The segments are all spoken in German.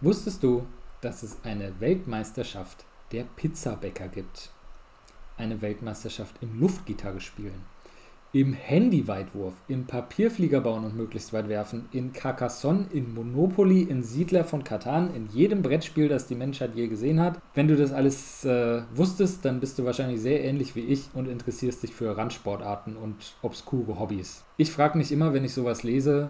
Wusstest du, dass es eine Weltmeisterschaft der Pizzabäcker gibt? Eine Weltmeisterschaft im Luftgitarrespielen, im Handyweitwurf, im Papierflieger bauen und möglichst weit werfen, in Carcassonne, in Monopoly, in Siedler von Catan, in jedem Brettspiel, das die Menschheit je gesehen hat. Wenn du das alles wusstest, dann bist du wahrscheinlich sehr ähnlich wie ich und interessierst dich für Randsportarten und obskure Hobbys. Ich frage mich immer, wenn ich sowas lese,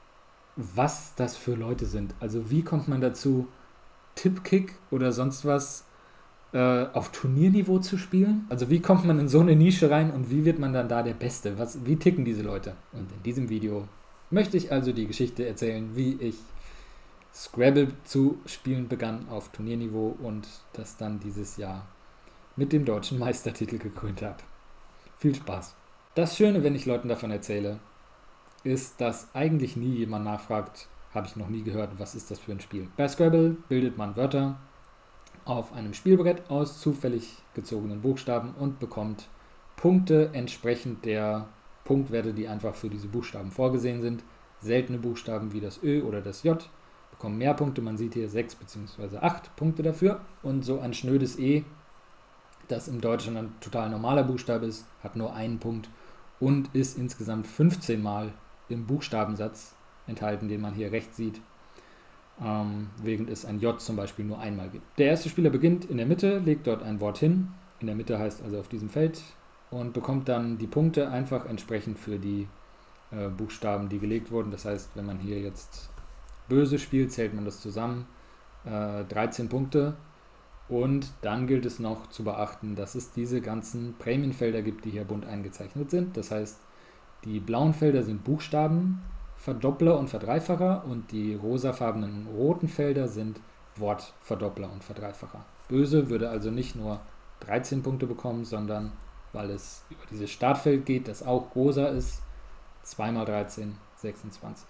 was das für Leute sind. Also wie kommt man dazu, Tipkick oder sonst was auf Turnierniveau zu spielen? Also wie kommt man in so eine Nische rein und wie wird man dann da der Beste? Wie ticken diese Leute? Und in diesem Video möchte ich also die Geschichte erzählen, wie ich Scrabble zu spielen begann auf Turnierniveau und das dann dieses Jahr mit dem deutschen Meistertitel gekrönt habe. Viel Spaß! Das Schöne, wenn ich Leuten davon erzähle, ist, dass eigentlich nie jemand nachfragt, habe ich noch nie gehört, was ist das für ein Spiel. Bei Scrabble bildet man Wörter auf einem Spielbrett aus zufällig gezogenen Buchstaben und bekommt Punkte entsprechend der Punktwerte, die einfach für diese Buchstaben vorgesehen sind. Seltene Buchstaben wie das Ö oder das J bekommen mehr Punkte. Man sieht hier 6 bzw. 8 Punkte dafür. Und so ein schnödes E, das im Deutschen ein total normaler Buchstabe ist, hat nur einen Punkt und ist insgesamt 15 Mal im Buchstabensatz enthalten, den man hier rechts sieht, während es ein J zum Beispiel nur einmal gibt. Der erste Spieler beginnt in der Mitte, legt dort ein Wort hin, in der Mitte heißt also auf diesem Feld, und bekommt dann die Punkte einfach entsprechend für die Buchstaben, die gelegt wurden. Das heißt, wenn man hier jetzt böse spielt, zählt man das zusammen, 13 Punkte. Und dann gilt es noch zu beachten, dass es diese ganzen Prämienfelder gibt, die hier bunt eingezeichnet sind. Das heißt, die blauen Felder sind Buchstaben, Verdoppler und Verdreifacher und die rosafarbenen roten Felder sind Wortverdoppler und Verdreifacher. Böse würde also nicht nur 13 Punkte bekommen, sondern weil es über dieses Startfeld geht, das auch rosa ist, 2 mal 13, 26.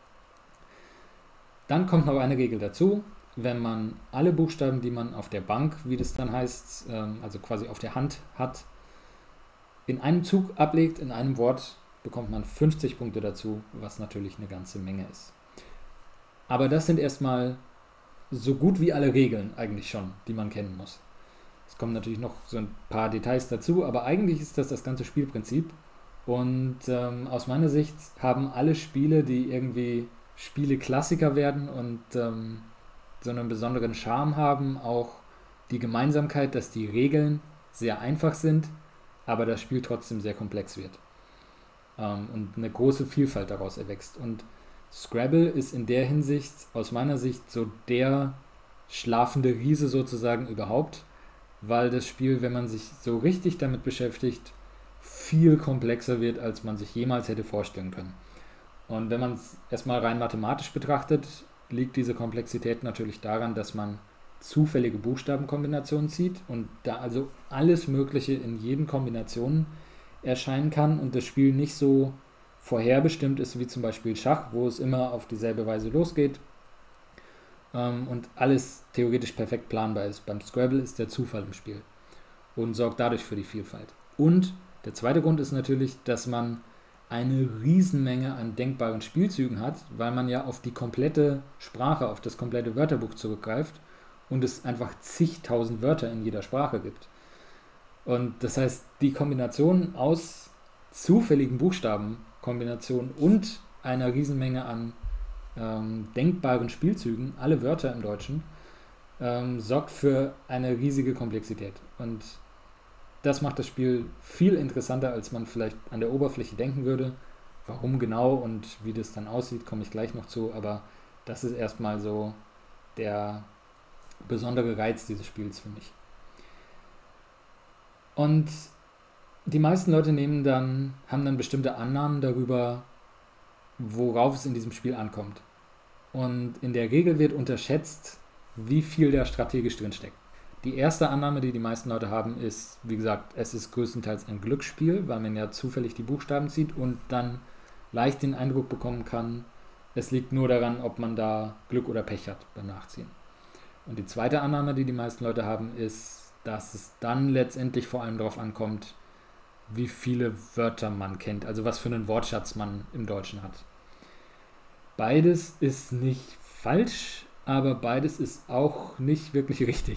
Dann kommt noch eine Regel dazu. Wenn man alle Buchstaben, die man auf der Bank, wie das dann heißt, also quasi auf der Hand hat, in einem Zug ablegt, in einem Wort, bekommt man 50 Punkte dazu, was natürlich eine ganze Menge ist. Aber das sind erstmal so gut wie alle Regeln eigentlich schon, die man kennen muss. Es kommen natürlich noch so ein paar Details dazu, aber eigentlich ist das ganze Spielprinzip. Und aus meiner Sicht haben alle Spiele, die irgendwie Spiele-Klassiker werden und so einen besonderen Charme haben, auch die Gemeinsamkeit, dass die Regeln sehr einfach sind, aber das Spiel trotzdem sehr komplex wird und eine große Vielfalt daraus erwächst. Und Scrabble ist in der Hinsicht aus meiner Sicht so der schlafende Riese sozusagen überhaupt, weil das Spiel, wenn man sich so richtig damit beschäftigt, viel komplexer wird, als man sich jemals hätte vorstellen können. Und wenn man es erstmal rein mathematisch betrachtet, liegt diese Komplexität natürlich daran, dass man zufällige Buchstabenkombinationen zieht und da also alles Mögliche in jeden Kombinationen erscheinen kann und das Spiel nicht so vorherbestimmt ist wie zum Beispiel Schach, wo es immer auf dieselbe Weise losgeht und alles theoretisch perfekt planbar ist. Beim Scrabble ist der Zufall im Spiel und sorgt dadurch für die Vielfalt. Und der zweite Grund ist natürlich, dass man eine Riesenmenge an denkbaren Spielzügen hat, weil man ja auf die komplette Sprache, auf das komplette Wörterbuch zurückgreift und es einfach zigtausend Wörter in jeder Sprache gibt. Und das heißt, die Kombination aus zufälligen Buchstabenkombinationen und einer Riesenmenge an denkbaren Spielzügen, alle Wörter im Deutschen, sorgt für eine riesige Komplexität. Und das macht das Spiel viel interessanter, als man vielleicht an der Oberfläche denken würde. Warum genau und wie das dann aussieht, komme ich gleich noch zu. Aber das ist erstmal so der besondere Reiz dieses Spiels für mich. Und die meisten Leute haben dann bestimmte Annahmen darüber, worauf es in diesem Spiel ankommt. Und in der Regel wird unterschätzt, wie viel da strategisch drinsteckt. Die erste Annahme, die die meisten Leute haben, ist, wie gesagt, es ist größtenteils ein Glücksspiel, weil man ja zufällig die Buchstaben zieht und dann leicht den Eindruck bekommen kann, es liegt nur daran, ob man da Glück oder Pech hat beim Nachziehen. Und die zweite Annahme, die die meisten Leute haben, ist, dass es dann letztendlich vor allem darauf ankommt, wie viele Wörter man kennt, also was für einen Wortschatz man im Deutschen hat. Beides ist nicht falsch, aber beides ist auch nicht wirklich richtig.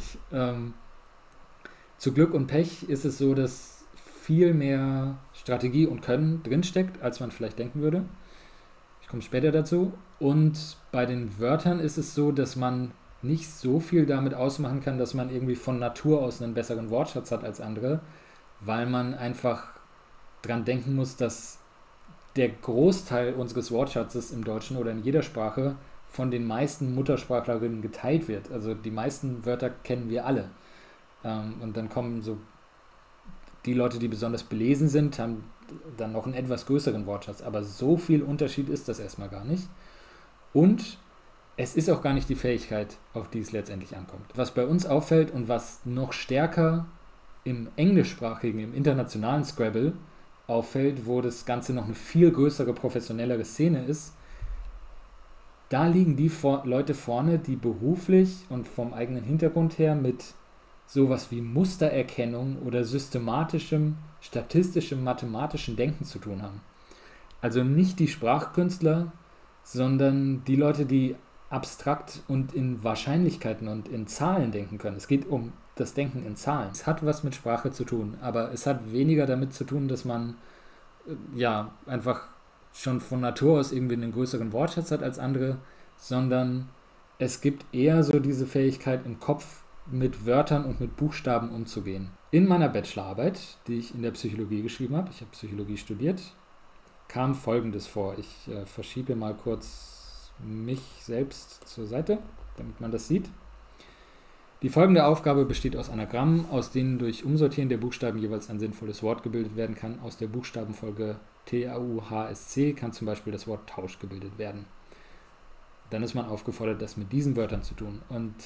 Zu Glück und Pech ist es so, dass viel mehr Strategie und Können drinsteckt, als man vielleicht denken würde. Ich komme später dazu. Und bei den Wörtern ist es so, dass man nicht so viel damit ausmachen kann, dass man irgendwie von Natur aus einen besseren Wortschatz hat als andere, weil man einfach dran denken muss, dass der Großteil unseres Wortschatzes im Deutschen oder in jeder Sprache von den meisten Muttersprachlerinnen geteilt wird. Also die meisten Wörter kennen wir alle. Und dann kommen so die Leute, die besonders belesen sind, haben dann noch einen etwas größeren Wortschatz. Aber so viel Unterschied ist das erstmal gar nicht. Und es ist auch gar nicht die Fähigkeit, auf die es letztendlich ankommt. Was bei uns auffällt und was noch stärker im englischsprachigen, im internationalen Scrabble auffällt, wo das Ganze noch eine viel größere, professionellere Szene ist, da liegen die Leute vorne, die beruflich und vom eigenen Hintergrund her mit sowas wie Mustererkennung oder systematischem, statistischem, mathematischen Denken zu tun haben. Also nicht die Sprachkünstler, sondern die Leute, die abstrakt und in Wahrscheinlichkeiten und in Zahlen denken können. Es geht um das Denken in Zahlen. Es hat was mit Sprache zu tun, aber es hat weniger damit zu tun, dass man einfach schon von Natur aus irgendwie einen größeren Wortschatz hat als andere, sondern es gibt eher so diese Fähigkeit im Kopf mit Wörtern und mit Buchstaben umzugehen. In meiner Bachelorarbeit, die ich in der Psychologie geschrieben habe, ich habe Psychologie studiert, kam Folgendes vor. Ich verschiebe mal kurz mich selbst zur Seite, damit man das sieht. Die folgende Aufgabe besteht aus Anagrammen, aus denen durch Umsortieren der Buchstaben jeweils ein sinnvolles Wort gebildet werden kann. Aus der Buchstabenfolge TAUHSC kann zum Beispiel das Wort Tausch gebildet werden. Dann ist man aufgefordert, das mit diesen Wörtern zu tun. Und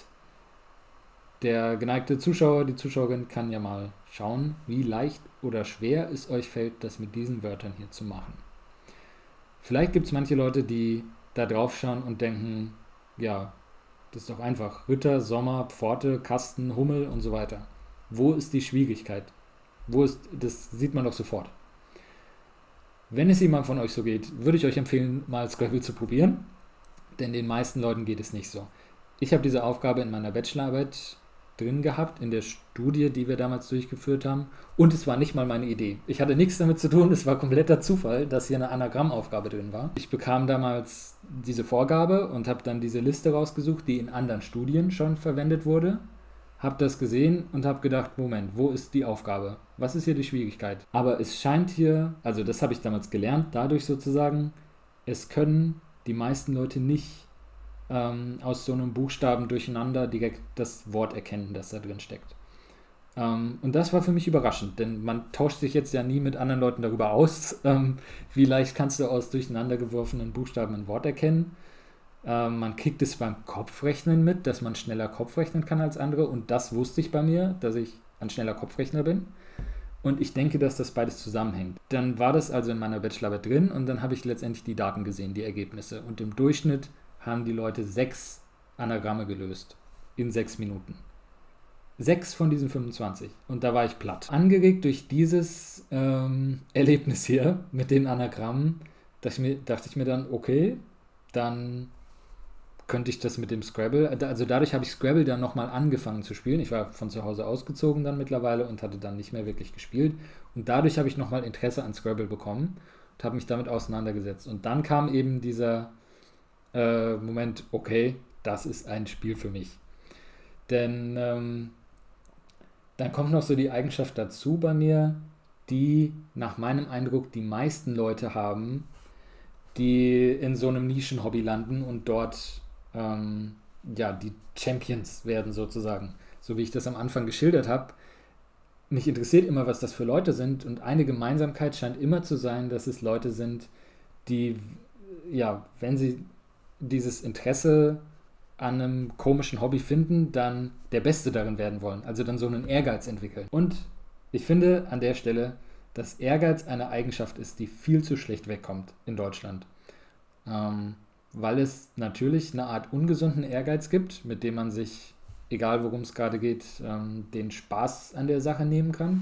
der geneigte Zuschauer, die Zuschauerin kann ja mal schauen, wie leicht oder schwer es euch fällt, das mit diesen Wörtern hier zu machen. Vielleicht gibt es manche Leute, die da drauf schauen und denken, ja, das ist doch einfach. Ritter, Sommer, Pforte, Kasten, Hummel und so weiter. Wo ist die Schwierigkeit? Das sieht man doch sofort. Wenn es jemand von euch so geht, würde ich euch empfehlen, mal Scrabble zu probieren, denn den meisten Leuten geht es nicht so. Ich habe diese Aufgabe in meiner Bachelorarbeit drin gehabt, in der Studie, die wir damals durchgeführt haben, und es war nicht mal meine Idee. Ich hatte nichts damit zu tun, es war kompletter Zufall, dass hier eine Anagrammaufgabe drin war. Ich bekam damals diese Vorgabe und habe dann diese Liste rausgesucht, die in anderen Studien schon verwendet wurde, habe das gesehen und habe gedacht, Moment, wo ist die Aufgabe? Was ist hier die Schwierigkeit? Aber es scheint hier, also das habe ich damals gelernt, dadurch sozusagen, es können die meisten Leute nicht aus so einem Buchstaben durcheinander direkt das Wort erkennen, das da drin steckt. Und das war für mich überraschend, denn man tauscht sich jetzt ja nie mit anderen Leuten darüber aus, wie leicht kannst du aus durcheinandergeworfenen Buchstaben ein Wort erkennen. Man kriegt es beim Kopfrechnen mit, dass man schneller Kopfrechnen kann als andere, und das wusste ich bei mir, dass ich ein schneller Kopfrechner bin. Und ich denke, dass das beides zusammenhängt. Dann war das also in meiner Bachelorarbeit drin und dann habe ich letztendlich die Daten gesehen, die Ergebnisse. Und im Durchschnitt haben die Leute 6 Anagramme gelöst in 6 Minuten. 6 von diesen 25. Und da war ich platt. Angeregt durch dieses Erlebnis hier mit den Anagrammen, dachte ich mir dann, okay, dann könnte ich das mit dem Scrabble, also dadurch habe ich Scrabble dann nochmal angefangen zu spielen. Ich war von zu Hause ausgezogen dann mittlerweile und hatte dann nicht mehr wirklich gespielt. Und dadurch habe ich nochmal Interesse an Scrabble bekommen und habe mich damit auseinandergesetzt. Und dann kam eben dieser Moment, okay, das ist ein Spiel für mich. Denn dann kommt noch so die Eigenschaft dazu bei mir, die nach meinem Eindruck die meisten Leute haben, die in so einem Nischenhobby landen und dort die Champions werden sozusagen. So wie ich das am Anfang geschildert habe. Mich interessiert immer, was das für Leute sind, und eine Gemeinsamkeit scheint immer zu sein, dass es Leute sind, die, ja, wenn sie dieses Interesse an einem komischen Hobby finden, dann der Beste darin werden wollen. Also dann so einen Ehrgeiz entwickeln. Und ich finde an der Stelle, dass Ehrgeiz eine Eigenschaft ist, die viel zu schlecht wegkommt in Deutschland. Weil es natürlich eine Art ungesunden Ehrgeiz gibt, mit dem man sich, egal worum es gerade geht, den Spaß an der Sache nehmen kann.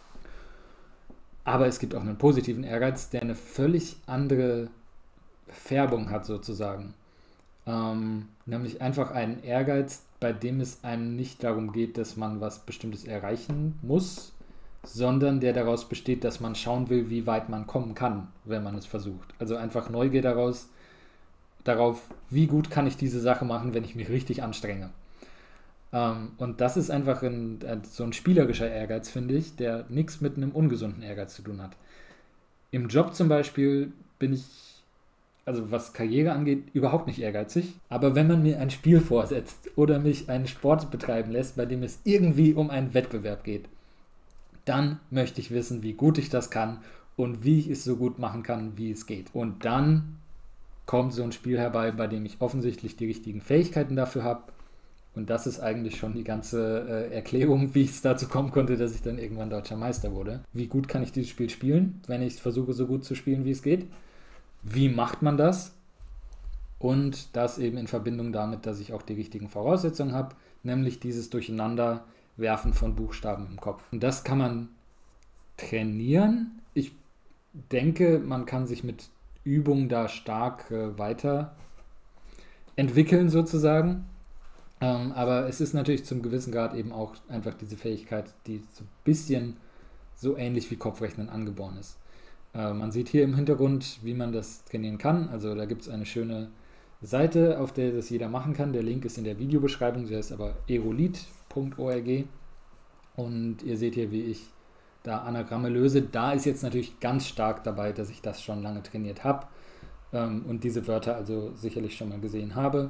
Aber es gibt auch einen positiven Ehrgeiz, der eine völlig andere Färbung hat sozusagen. Nämlich einfach einen Ehrgeiz, bei dem es einem nicht darum geht, dass man was Bestimmtes erreichen muss, sondern der daraus besteht, dass man schauen will, wie weit man kommen kann, wenn man es versucht. Also einfach Neugier darauf, wie gut kann ich diese Sache machen, wenn ich mich richtig anstrenge. Und das ist einfach so ein spielerischer Ehrgeiz, finde ich, der nichts mit einem ungesunden Ehrgeiz zu tun hat. Im Job zum Beispiel bin ich, also was Karriere angeht, überhaupt nicht ehrgeizig. Aber wenn man mir ein Spiel vorsetzt oder mich einen Sport betreiben lässt, bei dem es irgendwie um einen Wettbewerb geht, dann möchte ich wissen, wie gut ich das kann und wie ich es so gut machen kann, wie es geht. Und dann kommt so ein Spiel herbei, bei dem ich offensichtlich die richtigen Fähigkeiten dafür habe. Und das ist eigentlich schon die ganze Erklärung, wie es dazu kommen konnte, dass ich dann irgendwann deutscher Meister wurde. Wie gut kann ich dieses Spiel spielen, wenn ich versuche, so gut zu spielen, wie es geht? Wie macht man das? Und das eben in Verbindung damit, dass ich auch die richtigen Voraussetzungen habe, nämlich dieses Durcheinanderwerfen von Buchstaben im Kopf. Und das kann man trainieren. Ich denke, man kann sich mit Übung da stark weiterentwickeln sozusagen. Aber es ist natürlich zum gewissen Grad eben auch einfach diese Fähigkeit, die so ein bisschen so ähnlich wie Kopfrechnen angeboren ist. Man sieht hier im Hintergrund, wie man das trainieren kann. Also da gibt es eine schöne Seite, auf der das jeder machen kann. Der Link ist in der Videobeschreibung, sie heißt aber aerolit.org. Und ihr seht hier, wie ich da Anagramme löse. Da ist jetzt natürlich ganz stark dabei, dass ich das schon lange trainiert habe und diese Wörter also sicherlich schon mal gesehen habe.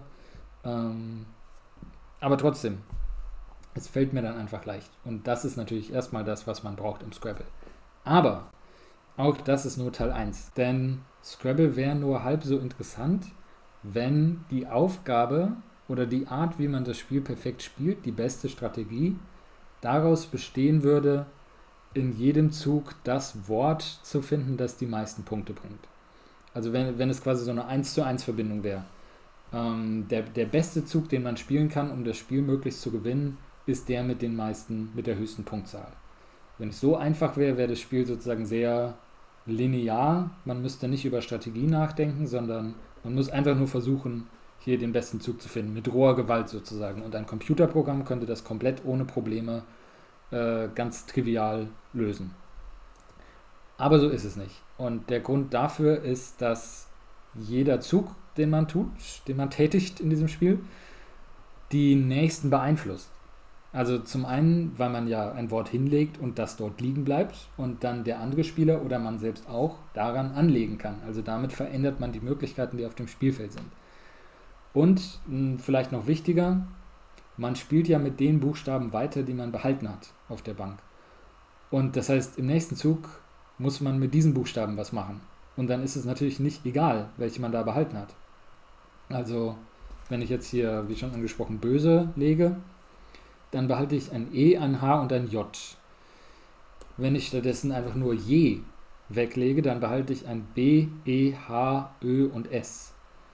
Aber trotzdem, es fällt mir dann einfach leicht. Und das ist natürlich erstmal das, was man braucht im Scrabble. Aber auch das ist nur Teil 1. Denn Scrabble wäre nur halb so interessant, wenn die Aufgabe oder die Art, wie man das Spiel perfekt spielt, die beste Strategie, daraus bestehen würde, in jedem Zug das Wort zu finden, das die meisten Punkte bringt. Also wenn es quasi so eine 1:1 Verbindung wäre. Der beste Zug, den man spielen kann, um das Spiel möglichst zu gewinnen, ist der mit der höchsten Punktzahl. Wenn es so einfach wäre, wäre das Spiel sozusagen sehr linear. Man müsste nicht über Strategie nachdenken, sondern man muss einfach nur versuchen, hier den besten Zug zu finden, mit roher Gewalt sozusagen. Und ein Computerprogramm könnte das komplett ohne Probleme ganz trivial lösen. Aber so ist es nicht. Und der Grund dafür ist, dass jeder Zug, den man tätigt in diesem Spiel, die nächsten beeinflusst. Also zum einen, weil man ja ein Wort hinlegt und das dort liegen bleibt und dann der andere Spieler oder man selbst auch daran anlegen kann. Also damit verändert man die Möglichkeiten, die auf dem Spielfeld sind. Und vielleicht noch wichtiger, man spielt ja mit den Buchstaben weiter, die man behalten hat auf der Bank. Und das heißt, im nächsten Zug muss man mit diesen Buchstaben was machen. Und dann ist es natürlich nicht egal, welche man da behalten hat. Also, wenn ich jetzt hier, wie schon angesprochen, böse lege, dann behalte ich ein E, ein H und ein J. Wenn ich stattdessen einfach nur je weglege, dann behalte ich ein B, E, H, Ö und S.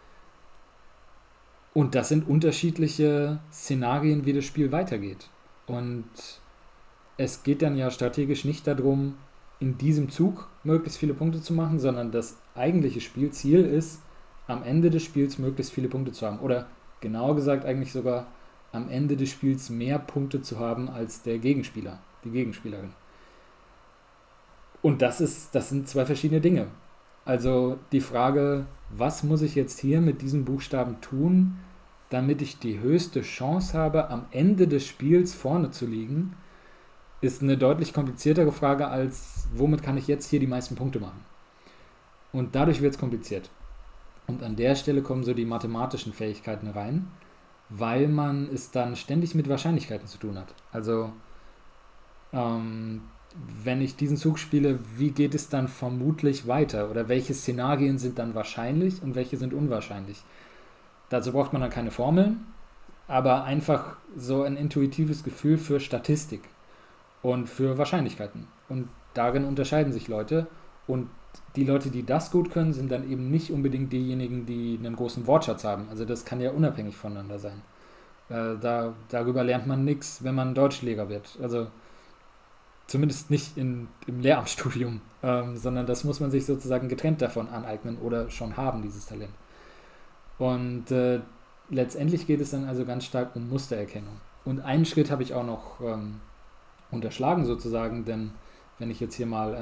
Und das sind unterschiedliche Szenarien, wie das Spiel weitergeht. Und es geht dann ja strategisch nicht darum, in diesem Zug möglichst viele Punkte zu machen, sondern das eigentliche Spielziel ist, am Ende des Spiels möglichst viele Punkte zu haben. Oder genauer gesagt eigentlich sogar am Ende des Spiels mehr Punkte zu haben als der Gegenspieler, die Gegenspielerin. Und das sind zwei verschiedene Dinge. Also die Frage, was muss ich jetzt hier mit diesen Buchstaben tun, damit ich die höchste Chance habe, am Ende des Spiels vorne zu liegen, ist eine deutlich kompliziertere Frage als, womit kann ich jetzt hier die meisten Punkte machen? Und dadurch wird es kompliziert. Und an der Stelle kommen so die mathematischen Fähigkeiten rein, weil man es dann ständig mit Wahrscheinlichkeiten zu tun hat. Also, wenn ich diesen Zug spiele, wie geht es dann vermutlich weiter? Oder welche Szenarien sind dann wahrscheinlich und welche sind unwahrscheinlich? Dazu braucht man dann keine Formeln, aber einfach so ein intuitives Gefühl für Statistik und für Wahrscheinlichkeiten. Und darin unterscheiden sich Leute. Und die Leute, die das gut können, sind dann eben nicht unbedingt diejenigen, die einen großen Wortschatz haben. Also das kann ja unabhängig voneinander sein. Darüber lernt man nichts, wenn man Deutschlehrer wird. Also zumindest nicht im Lehramtsstudium, sondern das muss man sich sozusagen getrennt davon aneignen oder schon haben, dieses Talent. Und letztendlich geht es dann also ganz stark um Mustererkennung. Und einen Schritt habe ich auch noch unterschlagen sozusagen, denn wenn ich jetzt hier mal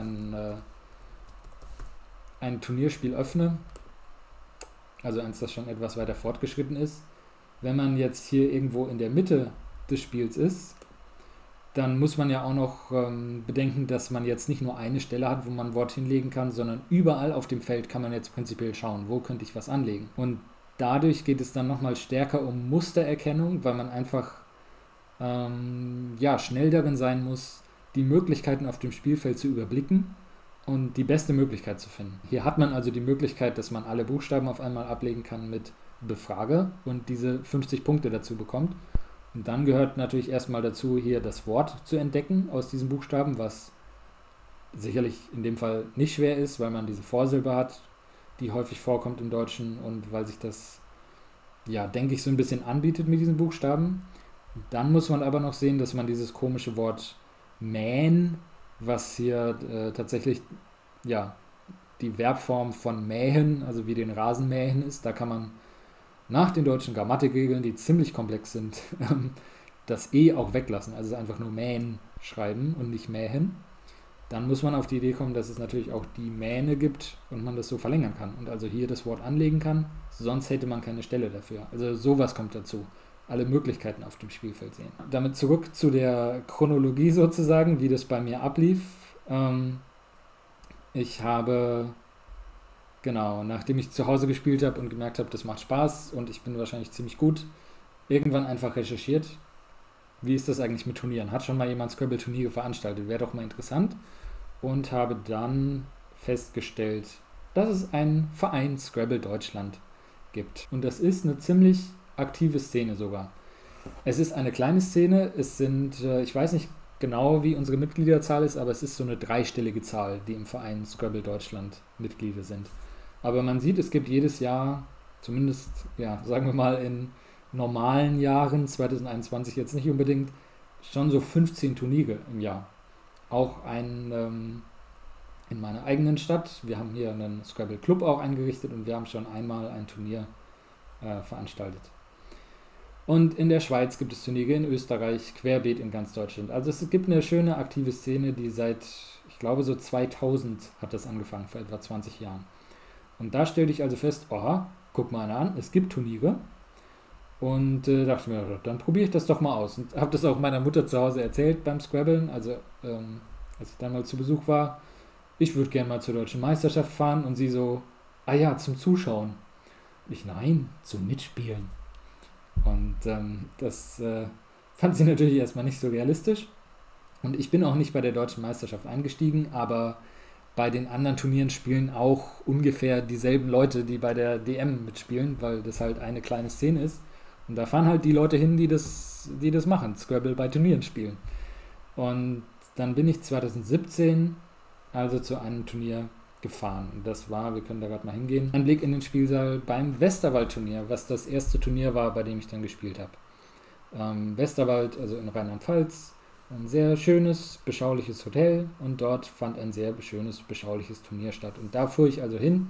ein Turnierspiel öffne, also eins, das schon etwas weiter fortgeschritten ist, wenn man jetzt hier irgendwo in der Mitte des Spiels ist, dann muss man ja auch noch bedenken, dass man jetzt nicht nur eine Stelle hat, wo man ein Wort hinlegen kann, sondern überall auf dem Feld kann man jetzt prinzipiell schauen, wo könnte ich was anlegen. Und dadurch geht es dann nochmal stärker um Mustererkennung, weil man einfach schnell darin sein muss, die Möglichkeiten auf dem Spielfeld zu überblicken und die beste Möglichkeit zu finden. Hier hat man also die Möglichkeit, dass man alle Buchstaben auf einmal ablegen kann mit Befrage und diese 50 Punkte dazu bekommt. Und dann gehört natürlich erstmal dazu, hier das Wort zu entdecken aus diesen Buchstaben, was sicherlich in dem Fall nicht schwer ist, weil man diese Vorsilbe hat, die häufig vorkommt im Deutschen und weil sich das, denke ich, so ein bisschen anbietet mit diesen Buchstaben. Dann muss man aber noch sehen, dass man dieses komische Wort mähen, was hier tatsächlich die Verbform von mähen, also wie den Rasen mähen ist, da kann man nach den deutschen Grammatikregeln, die ziemlich komplex sind, das E auch weglassen, also einfach nur mähen schreiben und nicht mähen. Dann muss man auf die Idee kommen, dass es natürlich auch die Mähne gibt und man das so verlängern kann und also hier das Wort anlegen kann, sonst hätte man keine Stelle dafür. Also sowas kommt dazu. Alle Möglichkeiten auf dem Spielfeld sehen. Damit zurück zu der Chronologie sozusagen, wie das bei mir ablief. Ich habe, nachdem ich zu Hause gespielt habe und gemerkt habe, das macht Spaß und ich bin wahrscheinlich ziemlich gut, irgendwann einfach recherchiert, wie ist das eigentlich mit Turnieren? Hat schon mal jemand Scrabble-Turniere veranstaltet? Wäre doch mal interessant. Und habe dann festgestellt, dass es einen Verein Scrabble Deutschland gibt. Und das ist eine ziemlich aktive Szene sogar. Es ist eine kleine Szene, es sind, ich weiß nicht genau, wie unsere Mitgliederzahl ist, aber es ist so eine dreistellige Zahl, die im Verein Scrabble Deutschland Mitglieder sind. Aber man sieht, es gibt jedes Jahr, zumindest, sagen wir mal in normalen Jahren, 2021 jetzt nicht unbedingt, schon so 15 Turniere im Jahr. Auch in meiner eigenen Stadt. Wir haben hier einen Scrabble Club auch eingerichtet und wir haben schon einmal ein Turnier veranstaltet. Und in der Schweiz gibt es Turniere, in Österreich, querbeet in ganz Deutschland. Also es gibt eine schöne aktive Szene, die seit, ich glaube so 2000 hat das angefangen, vor etwa 20 Jahren. Und da stellte ich also fest, guck mal an, es gibt Turniere. Und dachte mir, dann probiere ich das doch mal aus. Und habe das auch meiner Mutter zu Hause erzählt beim Scrabbeln, also als ich dann mal zu Besuch war. Ich würde gerne mal zur Deutschen Meisterschaft fahren und sie so, zum Zuschauen. Ich, nein, zum Mitspielen. Und das fand sie natürlich erstmal nicht so realistisch. Und ich bin auch nicht bei der Deutschen Meisterschaft eingestiegen, aber bei den anderen Turnieren spielen auch ungefähr dieselben Leute, die bei der DM mitspielen, weil das halt eine kleine Szene ist. Und da fahren halt die Leute hin, die das machen, Scrabble bei Turnieren spielen. Und dann bin ich 2017 also zu einem Turnier gefahren. Und das war, wir können da gerade mal hingehen, ein Blick in den Spielsaal beim Westerwald-Turnier, was das erste Turnier war, bei dem ich dann gespielt habe. Westerwald, also in Rheinland-Pfalz, ein sehr schönes, beschauliches Hotel und dort fand ein sehr schönes, beschauliches Turnier statt. Und da fuhr ich also hin,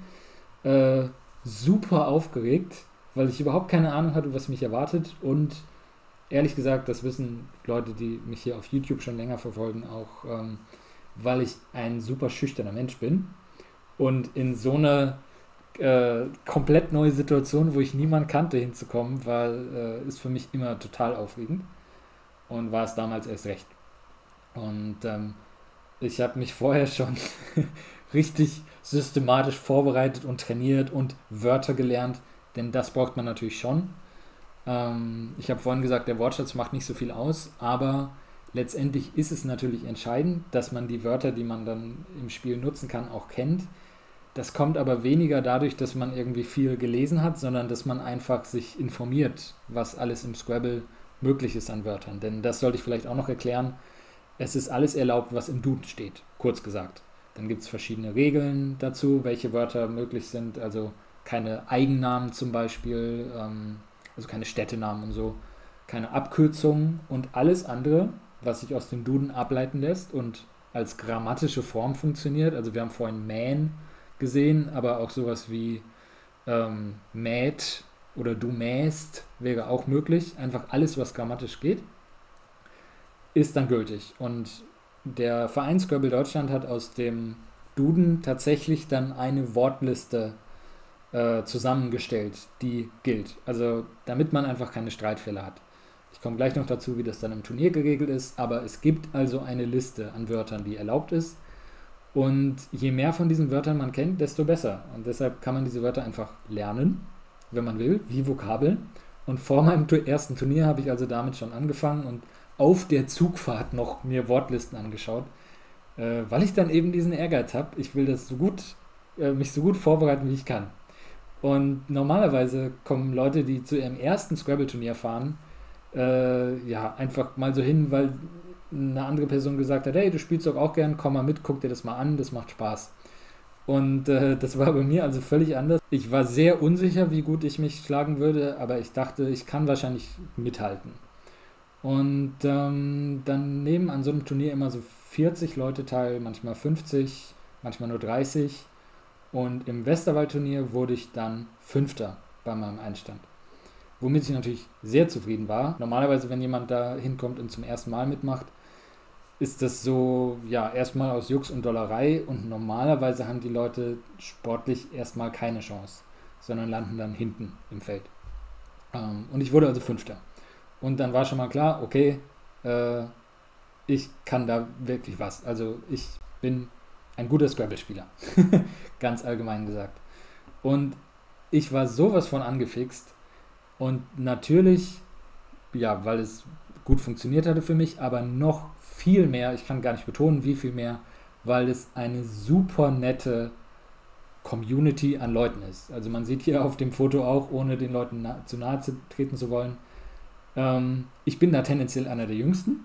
super aufgeregt, weil ich überhaupt keine Ahnung hatte, was mich erwartet und ehrlich gesagt, das wissen Leute, die mich hier auf YouTube schon länger verfolgen, auch weil ich ein super schüchterner Mensch bin und in so eine komplett neue Situation, wo ich niemanden kannte, hinzukommen, ist für mich immer total aufregend und war es damals erst recht. Und ich habe mich vorher schon richtig systematisch vorbereitet und trainiert und Wörter gelernt, denn das braucht man natürlich schon. Ich habe vorhin gesagt, der Wortschatz macht nicht so viel aus, aber letztendlich ist es natürlich entscheidend, dass man die Wörter, die man dann im Spiel nutzen kann, auch kennt. Das kommt aber weniger dadurch, dass man irgendwie viel gelesen hat, sondern dass man einfach sich informiert, was alles im Scrabble möglich ist an Wörtern. Denn das sollte ich vielleicht auch noch erklären. Es ist alles erlaubt, was im Duden steht, kurz gesagt. Dann gibt es verschiedene Regeln dazu, welche Wörter möglich sind. Also keine Eigennamen zum Beispiel, also keine Städtenamen und so, keine Abkürzungen und alles andere, was sich aus dem Duden ableiten lässt und als grammatische Form funktioniert. Also wir haben vorhin man gesehen, aber auch sowas wie mad oder du mähst wäre auch möglich. Einfach alles, was grammatisch geht, ist dann gültig. Und der Verein Scrabble Deutschland hat aus dem Duden tatsächlich dann eine Wortliste zusammengestellt, die gilt. Also damit man einfach keine Streitfälle hat. Ich komme gleich noch dazu, wie das dann im Turnier geregelt ist, aber es gibt also eine Liste an Wörtern, die erlaubt ist. Und je mehr von diesen Wörtern man kennt, desto besser. Und deshalb kann man diese Wörter einfach lernen, wenn man will, wie Vokabeln. Und vor meinem ersten Turnier habe ich also damit schon angefangen und auf der Zugfahrt noch mir Wortlisten angeschaut, weil ich dann eben diesen Ehrgeiz habe. Ich will das mich so gut vorbereiten, wie ich kann. Und normalerweise kommen Leute, die zu ihrem ersten Scrabble-Turnier fahren, ja, einfach mal so hin, weil eine andere Person gesagt hat, hey, du spielst doch auch gern, komm mal mit, guck dir das mal an, das macht Spaß. Und das war bei mir also völlig anders. Ich war sehr unsicher, wie gut ich mich schlagen würde, aber ich dachte, ich kann wahrscheinlich mithalten. Und dann nehmen an so einem Turnier immer so 40 Leute teil, manchmal 50, manchmal nur 30. Und im Westerwald-Turnier wurde ich dann Fünfter bei meinem Einstand. Womit ich natürlich sehr zufrieden war. Normalerweise, wenn jemand da hinkommt und zum ersten Mal mitmacht, ist das so, ja, erstmal aus Jux und Dollerei und normalerweise haben die Leute sportlich erstmal keine Chance, sondern landen dann hinten im Feld. Und ich wurde also Fünfter. Und dann war schon mal klar, okay, ich kann da wirklich was. Also ich bin ein guter Scrabble-Spieler, ganz allgemein gesagt. Und ich war sowas von angefixt und natürlich, ja, weil es gut funktioniert hatte für mich, aber noch viel mehr, ich kann gar nicht betonen, wie viel mehr, weil es eine super nette Community an Leuten ist. Also man sieht hier auf dem Foto auch, ohne den Leuten zu nahe zu treten zu wollen, ich bin da tendenziell einer der Jüngsten.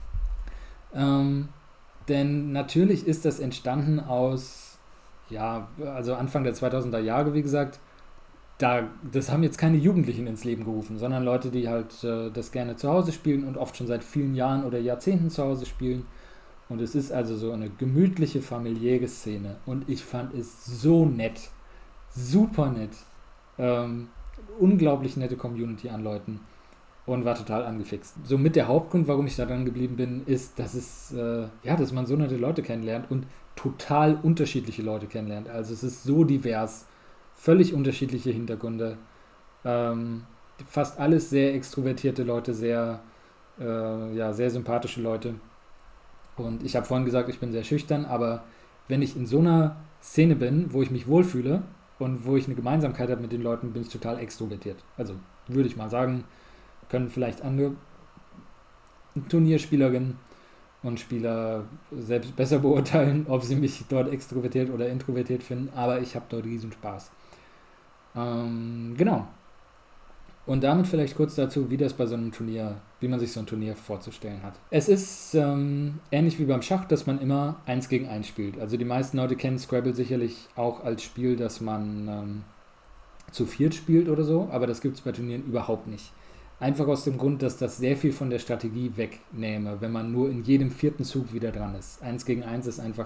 Denn natürlich ist das entstanden aus, ja, also Anfang der 2000er Jahre, wie gesagt, das haben jetzt keine Jugendlichen ins Leben gerufen, sondern Leute, die halt das gerne zu Hause spielen und oft schon seit vielen Jahren oder Jahrzehnten zu Hause spielen. Und es ist also so eine gemütliche, familiäre Szene. Und ich fand es so nett, super nett, unglaublich nette Community an Leuten und war total angefixt. Somit der Hauptgrund, warum ich da dran geblieben bin, ist, dass man so nette Leute kennenlernt und total unterschiedliche Leute kennenlernt. Also es ist so divers, völlig unterschiedliche Hintergründe, fast alles sehr extrovertierte Leute, sehr sympathische Leute. Und ich habe vorhin gesagt, ich bin sehr schüchtern, aber wenn ich in so einer Szene bin, wo ich mich wohlfühle und wo ich eine Gemeinsamkeit habe mit den Leuten, bin ich total extrovertiert. Also würde ich mal sagen, können vielleicht andere Turnierspielerinnen und Spieler selbst besser beurteilen, ob sie mich dort extrovertiert oder introvertiert finden, aber ich habe dort riesen Spaß. Genau. Und damit vielleicht kurz dazu, wie das bei so einem Turnier, wie man sich so ein Turnier vorzustellen hat. Es ist ähnlich wie beim Schach, dass man immer 1 gegen 1 spielt. Also die meisten Leute kennen Scrabble sicherlich auch als Spiel, dass man zu viert spielt oder so, aber das gibt es bei Turnieren überhaupt nicht. Einfach aus dem Grund, dass das sehr viel von der Strategie wegnehme, wenn man nur in jedem vierten Zug wieder dran ist. 1 gegen 1 ist einfach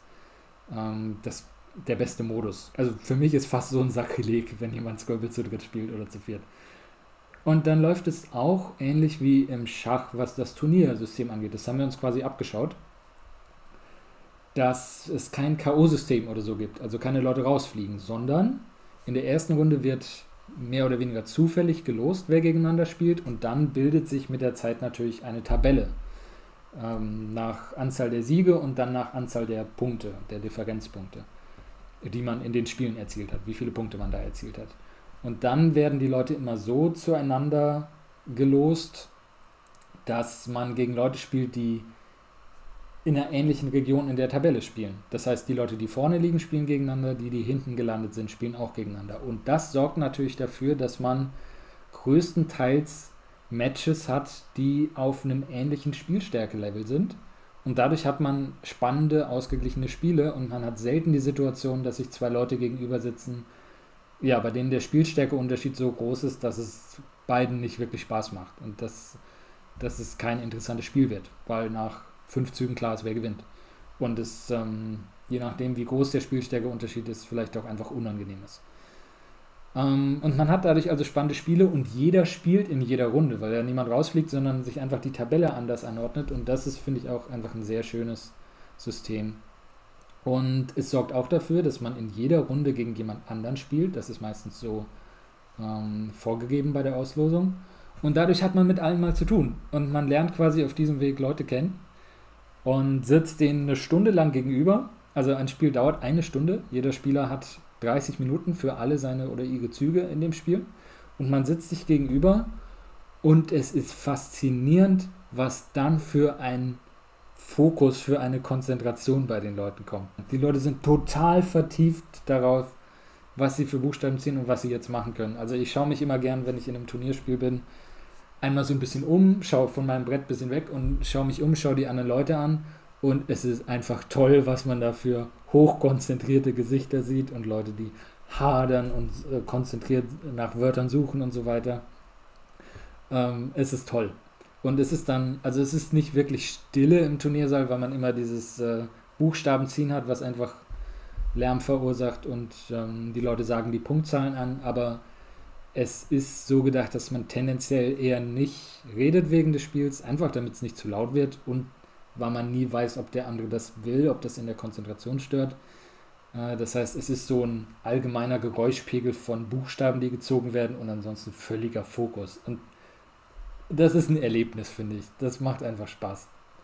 der beste Modus. Also für mich ist fast so ein Sakrileg, wenn jemand Scrabble zu dritt spielt oder zu viert. Und dann läuft es auch ähnlich wie im Schach, was das Turniersystem angeht. Das haben wir uns quasi abgeschaut, dass es kein K.O.-System oder so gibt, also keine Leute rausfliegen, sondern in der ersten Runde wird mehr oder weniger zufällig gelost, wer gegeneinander spielt und dann bildet sich mit der Zeit natürlich eine Tabelle nach Anzahl der Siege und dann nach Anzahl der Punkte, der Differenzpunkte, die man in den Spielen erzielt hat, wie viele Punkte man da erzielt hat. Und dann werden die Leute immer so zueinander gelost, dass man gegen Leute spielt, die in einer ähnlichen Region in der Tabelle spielen. Das heißt, die Leute, die vorne liegen, spielen gegeneinander, die hinten gelandet sind, spielen auch gegeneinander. Und das sorgt natürlich dafür, dass man größtenteils Matches hat, die auf einem ähnlichen Spielstärke-Level sind. Und dadurch hat man spannende, ausgeglichene Spiele und man hat selten die Situation, dass sich zwei Leute gegenüber sitzen, ja, bei denen der Spielstärkeunterschied so groß ist, dass es beiden nicht wirklich Spaß macht und dass es kein interessantes Spiel wird, weil nach 5 Zügen klar ist, wer gewinnt. Und es, je nachdem, wie groß der Spielstärkeunterschied ist, vielleicht auch einfach unangenehm ist. Und man hat dadurch also spannende Spiele und jeder spielt in jeder Runde, weil ja niemand rausfliegt, sondern sich einfach die Tabelle anders anordnet. Und das ist, finde ich, auch einfach ein sehr schönes System. Und es sorgt auch dafür, dass man in jeder Runde gegen jemand anderen spielt. Das ist meistens so vorgegeben bei der Auslosung. Und dadurch hat man mit allen mal zu tun. Und man lernt quasi auf diesem Weg Leute kennen und sitzt denen eine Stunde lang gegenüber. Also ein Spiel dauert eine Stunde. Jeder Spieler hat 30 Minuten für alle seine oder ihre Züge in dem Spiel. Und man sitzt sich gegenüber und es ist faszinierend, was dann für ein Fokus, für eine Konzentration bei den Leuten kommt. Die Leute sind total vertieft darauf, was sie für Buchstaben ziehen und was sie jetzt machen können. Also ich schaue mich immer gern, wenn ich in einem Turnierspiel bin, einmal so ein bisschen um, schaue von meinem Brett ein bisschen weg und schaue mich um, schaue die anderen Leute an und es ist einfach toll, was man da für hochkonzentrierte Gesichter sieht und Leute, die hadern und konzentriert nach Wörtern suchen und so weiter. Es ist toll. Und es ist dann, also es ist nicht wirklich Stille im Turniersaal, weil man immer dieses Buchstabenziehen hat, was einfach Lärm verursacht und die Leute sagen die Punktzahlen an, aber es ist so gedacht, dass man tendenziell eher nicht redet wegen des Spiels, einfach damit es nicht zu laut wird und weil man nie weiß, ob der andere das will, ob das in der Konzentration stört. Das heißt, es ist so ein allgemeiner Geräuschpegel von Buchstaben, die gezogen werden und ansonsten völliger Fokus. Und das ist ein Erlebnis, finde ich. Das macht einfach Spaß.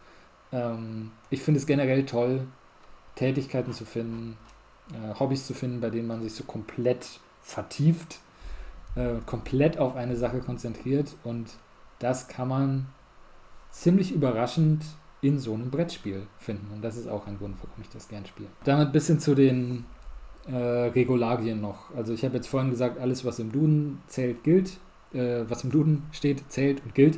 Ich finde es generell toll, Tätigkeiten zu finden, Hobbys zu finden, bei denen man sich so komplett vertieft, komplett auf eine Sache konzentriert und das kann man ziemlich überraschend in so einem Brettspiel finden und das ist auch ein Grund, warum ich das gern spiele. Damit ein bisschen zu den Regularien noch. Also ich habe jetzt vorhin gesagt, alles was im Duden zählt, gilt. Was im Duden steht, zählt und gilt.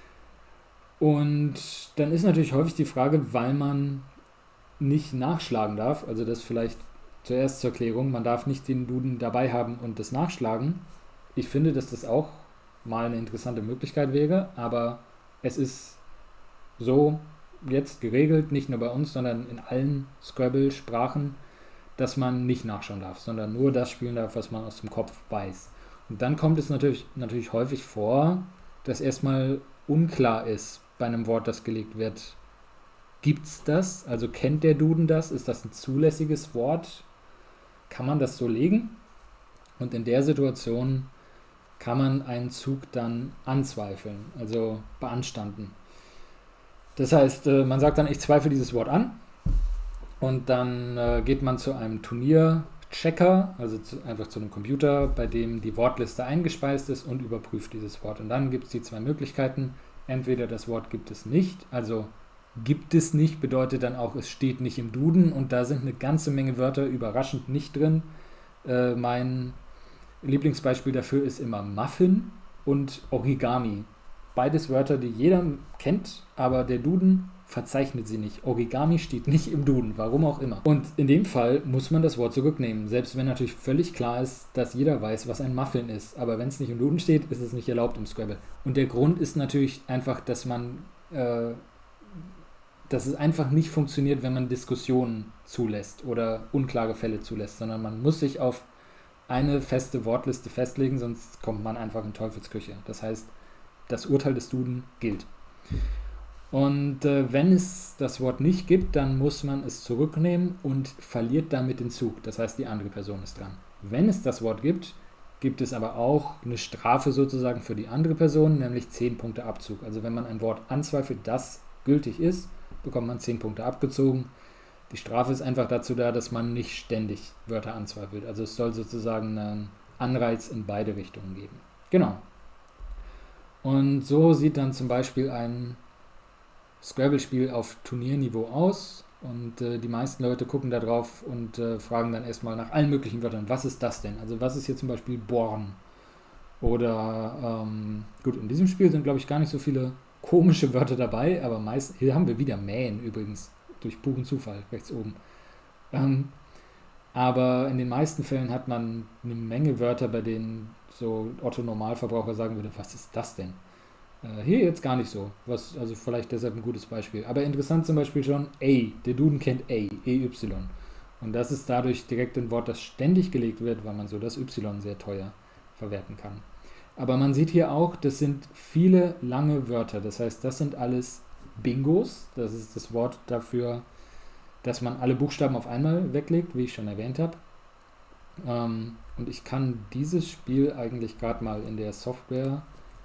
Und dann ist natürlich häufig die Frage, weil man nicht nachschlagen darf, also das vielleicht zuerst zur Erklärung, man darf nicht den Duden dabei haben und das nachschlagen. Ich finde, dass das auch mal eine interessante Möglichkeit wäre, aber es ist so jetzt geregelt, nicht nur bei uns, sondern in allen Scrabble-Sprachen, dass man nicht nachschauen darf, sondern nur das spielen darf, was man aus dem Kopf weiß. Und dann kommt es natürlich häufig vor, dass erstmal unklar ist bei einem Wort, das gelegt wird. Gibt es das? Also kennt der Duden das? Ist das ein zulässiges Wort? Kann man das so legen? Und in der Situation kann man einen Zug dann anzweifeln, also beanstanden. Das heißt, man sagt dann, ich zweifle dieses Wort an und dann geht man zu einem Turnierchecker, also einfach zu einem Computer, bei dem die Wortliste eingespeist ist und überprüft dieses Wort. Und dann gibt es die zwei Möglichkeiten. Entweder das Wort gibt es nicht, also gibt es nicht bedeutet dann auch, es steht nicht im Duden und da sind eine ganze Menge Wörter überraschend nicht drin. Mein Lieblingsbeispiel dafür ist immer Muffin und Origami. Beides Wörter, die jeder kennt, aber der Duden verzeichnet sie nicht. Origami steht nicht im Duden, warum auch immer. Und in dem Fall muss man das Wort zurücknehmen, selbst wenn natürlich völlig klar ist, dass jeder weiß, was ein Muffin ist. Aber wenn es nicht im Duden steht, ist es nicht erlaubt im Scrabble. Und der Grund ist natürlich einfach, dass es einfach nicht funktioniert, wenn man Diskussionen zulässt oder unklare Fälle zulässt, sondern man muss sich auf eine feste Wortliste festlegen, sonst kommt man einfach in Teufelsküche. Das heißt, das Urteil des Duden gilt. Und wenn es das Wort nicht gibt, dann muss man es zurücknehmen und verliert damit den Zug. Das heißt, die andere Person ist dran. Wenn es das Wort gibt, gibt es aber auch eine Strafe sozusagen für die andere Person, nämlich 10 Punkte Abzug. Also wenn man ein Wort anzweifelt, das gültig ist, bekommt man 10 Punkte abgezogen. Die Strafe ist einfach dazu da, dass man nicht ständig Wörter anzweifelt. Also es soll sozusagen einen Anreiz in beide Richtungen geben. Genau. Und so sieht dann zum Beispiel ein Scrabble-Spiel auf Turnierniveau aus und die meisten Leute gucken da drauf und fragen dann erstmal nach allen möglichen Wörtern, was ist das denn? Also was ist hier zum Beispiel Born? Oder gut, in diesem Spiel sind glaube ich gar nicht so viele komische Wörter dabei, aber meist, hier haben wir wieder mähen übrigens, durch puren Zufall, rechts oben. Aber in den meisten Fällen hat man eine Menge Wörter, bei denen so Otto-Normalverbraucher sagen würde, was ist das denn? Hier jetzt gar nicht so. Also vielleicht deshalb ein gutes Beispiel. Aber interessant zum Beispiel schon A. Der Duden kennt A, EY. Und das ist dadurch direkt ein Wort, das ständig gelegt wird, weil man so das Y sehr teuer verwerten kann. Aber man sieht hier auch, das sind viele lange Wörter. Das heißt, das sind alles Bingos. Das ist das Wort dafür, dass man alle Buchstaben auf einmal weglegt, wie ich schon erwähnt habe. Und ich kann dieses Spiel eigentlich gerade mal in der Software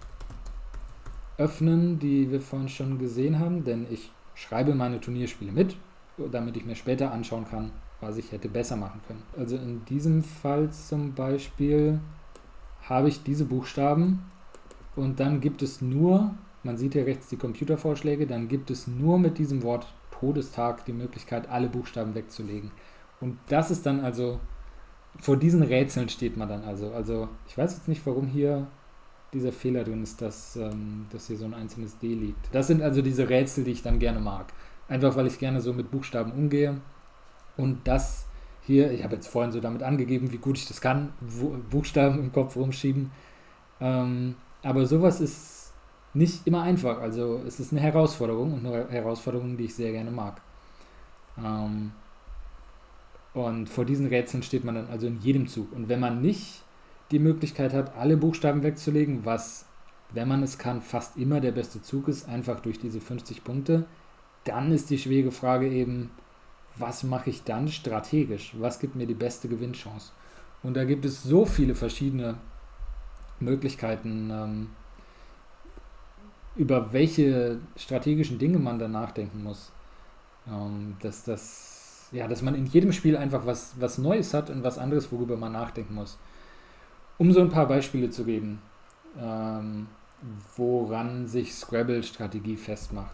öffnen, die wir vorhin schon gesehen haben, denn ich schreibe meine Turnierspiele mit, damit ich mir später anschauen kann, was ich hätte besser machen können. Also in diesem Fall zum Beispiel habe ich diese Buchstaben und dann gibt es nur, man sieht hier rechts die Computervorschläge, dann gibt es nur mit diesem Wort Todestag die Möglichkeit, alle Buchstaben wegzulegen. Und das ist dann also, vor diesen Rätseln steht man dann also. Also ich weiß jetzt nicht, warum hier dieser Fehler drin ist, dass hier so ein einzelnes D liegt. Das sind also diese Rätsel, die ich dann gerne mag. Einfach, weil ich gerne so mit Buchstaben umgehe. Und das hier, ich habe jetzt vorhin so damit angegeben, wie gut ich das kann, Buchstaben im Kopf rumschieben. Aber sowas ist nicht immer einfach. Also es ist eine Herausforderung und eine Herausforderung, die ich sehr gerne mag. Und vor diesen Rätseln steht man dann also in jedem Zug. Und wenn man nicht die Möglichkeit hat, alle Buchstaben wegzulegen, was, wenn man es kann, fast immer der beste Zug ist, einfach durch diese 50 Punkte, dann ist die schwierige Frage eben, was mache ich dann strategisch? Was gibt mir die beste Gewinnchance? Und da gibt es so viele verschiedene Möglichkeiten, über welche strategischen Dinge man da nachdenken muss. Dass man in jedem Spiel einfach was Neues hat und was anderes, worüber man nachdenken muss. Um so ein paar Beispiele zu geben, woran sich Scrabble-Strategie festmacht.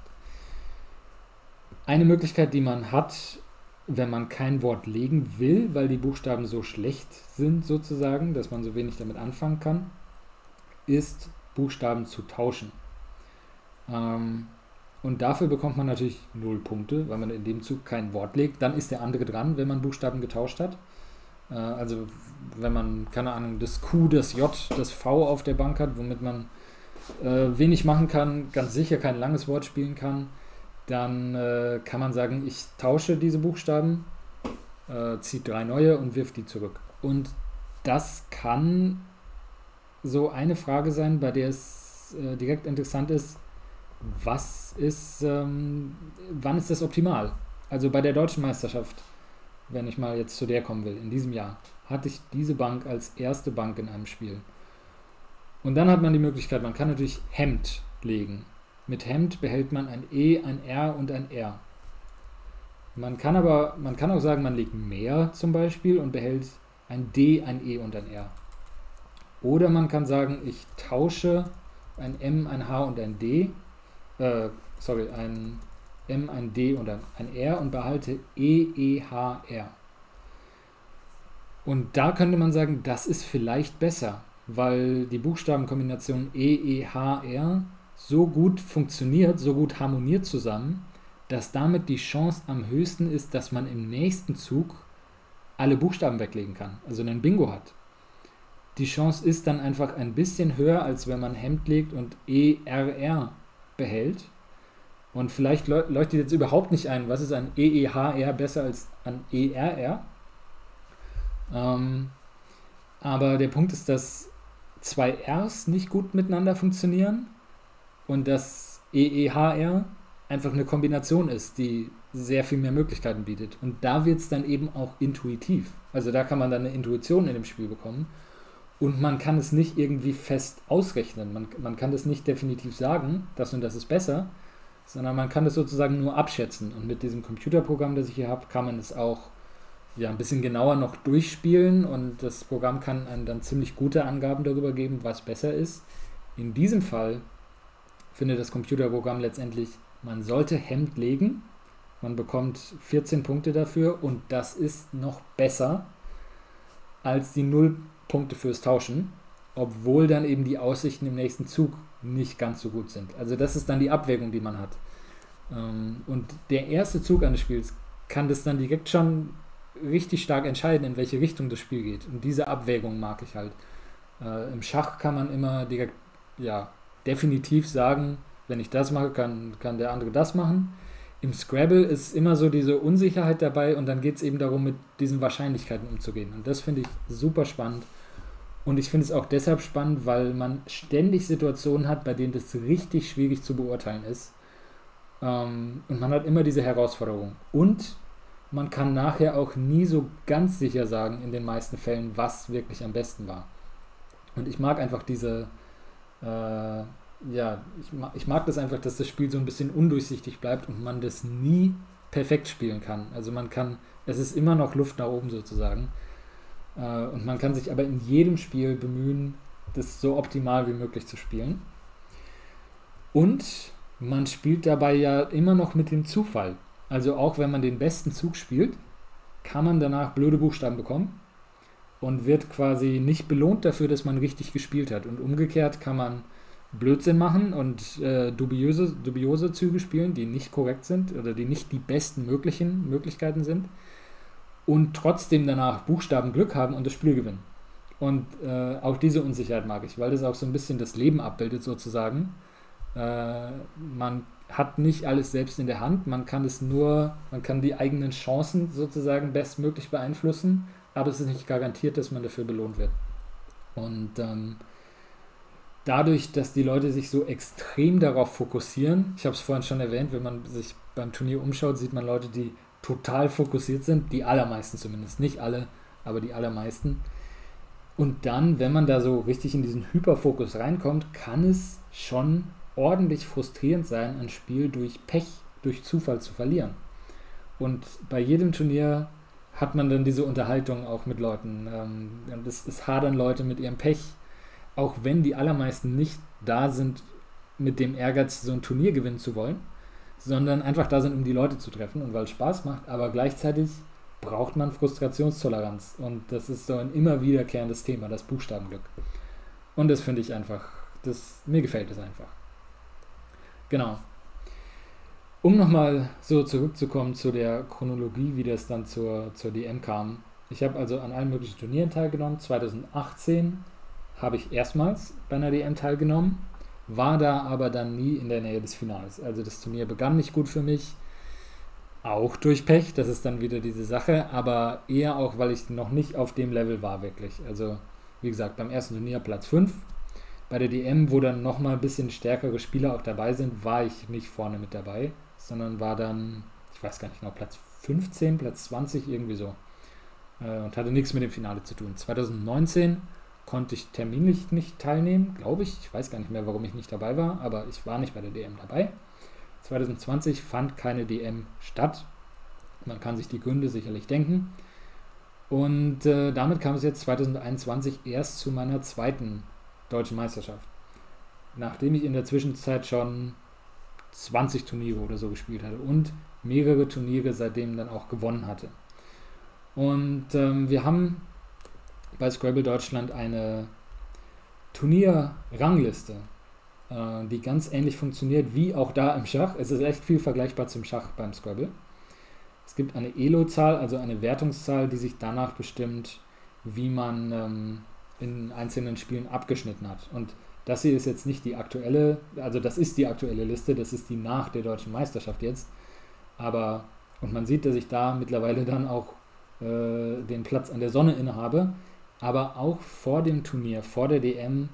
Eine Möglichkeit, die man hat, wenn man kein Wort legen will, weil die Buchstaben so schlecht sind sozusagen, dass man so wenig damit anfangen kann, ist Buchstaben zu tauschen. Und dafür bekommt man natürlich 0 Punkte, weil man in dem Zug kein Wort legt. Dann ist der andere dran, wenn man Buchstaben getauscht hat. Also wenn man, keine Ahnung, das Q, das J, das V auf der Bank hat, womit man wenig machen kann, ganz sicher kein langes Wort spielen kann, dann kann man sagen, ich tausche diese Buchstaben, ziehe 3 neue und wirf die zurück. Und das kann so eine Frage sein, bei der es direkt interessant ist, wann ist das optimal? Also bei der Deutschen Meisterschaft, wenn ich mal jetzt zu der kommen will, in diesem Jahr, hatte ich diese Bank als erste Bank in einem Spiel. Und dann hat man die Möglichkeit, man kann natürlich Hemd legen. Mit Hemd behält man ein E, ein R und ein R. Man kann auch sagen, man legt mehr zum Beispiel und behält ein D, ein E und ein R. Oder man kann sagen, ich tausche ein M, ein H und ein D, ein M, ein D und ein R und behalte E, E, H, R. Und da könnte man sagen, das ist vielleicht besser, weil die Buchstabenkombination E, E, H, R so gut funktioniert, so gut harmoniert zusammen, dass damit die Chance am höchsten ist, dass man im nächsten Zug alle Buchstaben weglegen kann, also einen Bingo hat. Die Chance ist dann einfach ein bisschen höher, als wenn man Hemd legt und E, R, R behält. Und vielleicht leuchtet jetzt überhaupt nicht ein, was ist an EEHR besser als an ERR. Aber der Punkt ist, dass 2 Rs nicht gut miteinander funktionieren und dass EEHR einfach eine Kombination ist, die sehr viel mehr Möglichkeiten bietet. Und da wird es dann eben auch intuitiv. Also da kann man dann eine Intuition in dem Spiel bekommen. Und man kann es nicht irgendwie fest ausrechnen. Man kann das nicht definitiv sagen, das und das ist besser, sondern man kann das sozusagen nur abschätzen. Und mit diesem Computerprogramm, das ich hier habe, kann man es auch ein bisschen genauer noch durchspielen und das Programm kann einem dann ziemlich gute Angaben darüber geben, was besser ist. In diesem Fall findet das Computerprogramm letztendlich, man sollte Hemd legen, man bekommt 14 Punkte dafür und das ist noch besser als die 0 Punkte fürs Tauschen, obwohl dann eben die Aussichten im nächsten Zug nicht ganz so gut sind. Also das ist dann die Abwägung, die man hat. Und der erste Zug eines Spiels kann das dann direkt schon richtig stark entscheiden, in welche Richtung das Spiel geht. Und diese Abwägung mag ich halt. Im Schach kann man immer direkt, definitiv sagen, wenn ich das mache, kann der andere das machen. Im Scrabble ist immer so diese Unsicherheit dabei und dann geht es eben darum, mit diesen Wahrscheinlichkeiten umzugehen. Und das finde ich super spannend. Und ich finde es auch deshalb spannend, weil man ständig Situationen hat, bei denen das richtig schwierig zu beurteilen ist. Und man hat immer diese Herausforderung. Und man kann nachher auch nie so ganz sicher sagen, in den meisten Fällen, was wirklich am besten war. Und ich mag einfach ich mag das einfach, dass das Spiel so ein bisschen undurchsichtig bleibt und man das nie perfekt spielen kann. Also es ist immer noch Luft nach oben sozusagen. Und man kann sich aber in jedem Spiel bemühen, das so optimal wie möglich zu spielen. Und man spielt dabei ja immer noch mit dem Zufall. Also auch wenn man den besten Zug spielt, kann man danach blöde Buchstaben bekommen und wird quasi nicht belohnt dafür, dass man richtig gespielt hat. Und umgekehrt kann man Blödsinn machen und dubiose Züge spielen, die nicht korrekt sind oder die nicht die besten möglichen Möglichkeiten sind und trotzdem danach Buchstaben Glück haben und das Spiel gewinnen. Und auch diese Unsicherheit mag ich, weil das auch so ein bisschen das Leben abbildet sozusagen. Man hat nicht alles selbst in der Hand, man kann die eigenen Chancen sozusagen bestmöglich beeinflussen, aber es ist nicht garantiert, dass man dafür belohnt wird. Und dadurch, dass die Leute sich so extrem darauf fokussieren, ich habe es vorhin schon erwähnt, wenn man sich beim Turnier umschaut, sieht man Leute, die total fokussiert sind, die allermeisten zumindest, nicht alle, aber die allermeisten. Und dann, wenn man da so richtig in diesen Hyperfokus reinkommt, kann es schon ordentlich frustrierend sein, ein Spiel durch Pech, durch Zufall zu verlieren. Und bei jedem Turnier hat man dann diese Unterhaltung auch mit Leuten. Und es hadern Leute mit ihrem Pech, auch wenn die allermeisten nicht da sind mit dem Ehrgeiz, so ein Turnier gewinnen zu wollen, sondern einfach da sind, um die Leute zu treffen und weil es Spaß macht, aber gleichzeitig braucht man Frustrationstoleranz und das ist so ein immer wiederkehrendes Thema, das Buchstabenglück. Und das finde ich einfach, mir gefällt es einfach. Genau. Um nochmal so zurückzukommen zu der Chronologie, wie das dann zur DM kam. Ich habe also an allen möglichen Turnieren teilgenommen. 2018 habe ich erstmals bei einer DM teilgenommen, war da aber dann nie in der Nähe des Finals. Also das Turnier begann nicht gut für mich, auch durch Pech, das ist dann wieder diese Sache, aber eher auch, weil ich noch nicht auf dem Level war wirklich. Also wie gesagt, beim ersten Turnier Platz 5. Bei der DM, wo dann nochmal ein bisschen stärkere Spieler auch dabei sind, war ich nicht vorne mit dabei, sondern war dann, ich weiß gar nicht genau, Platz 15, Platz 20, irgendwie so. Und hatte nichts mit dem Finale zu tun. 2019 konnte ich terminlich nicht teilnehmen, glaube ich. Ich weiß gar nicht mehr, warum ich nicht dabei war, aber ich war nicht bei der DM dabei. 2020 fand keine DM statt. Man kann sich die Gründe sicherlich denken. Und damit kam es jetzt 2021 erst zu meiner zweiten deutschen Meisterschaft. Nachdem ich in der Zwischenzeit schon 20 Turniere oder so gespielt hatte und mehrere Turniere seitdem dann auch gewonnen hatte. Und wir haben bei Scrabble Deutschland eine Turnierrangliste, die ganz ähnlich funktioniert wie auch da im Schach. Es ist echt viel vergleichbar zum Schach beim Scrabble. Es gibt eine Elo-Zahl, also eine Wertungszahl, die sich danach bestimmt, wie man in einzelnen Spielen abgeschnitten hat. Und das hier ist jetzt nicht die aktuelle, also das ist die aktuelle Liste, das ist die nach der deutschen Meisterschaft jetzt. Und man sieht, dass ich da mittlerweile dann auch den Platz an der Sonne innehabe. Aber auch vor dem Turnier, vor der DM,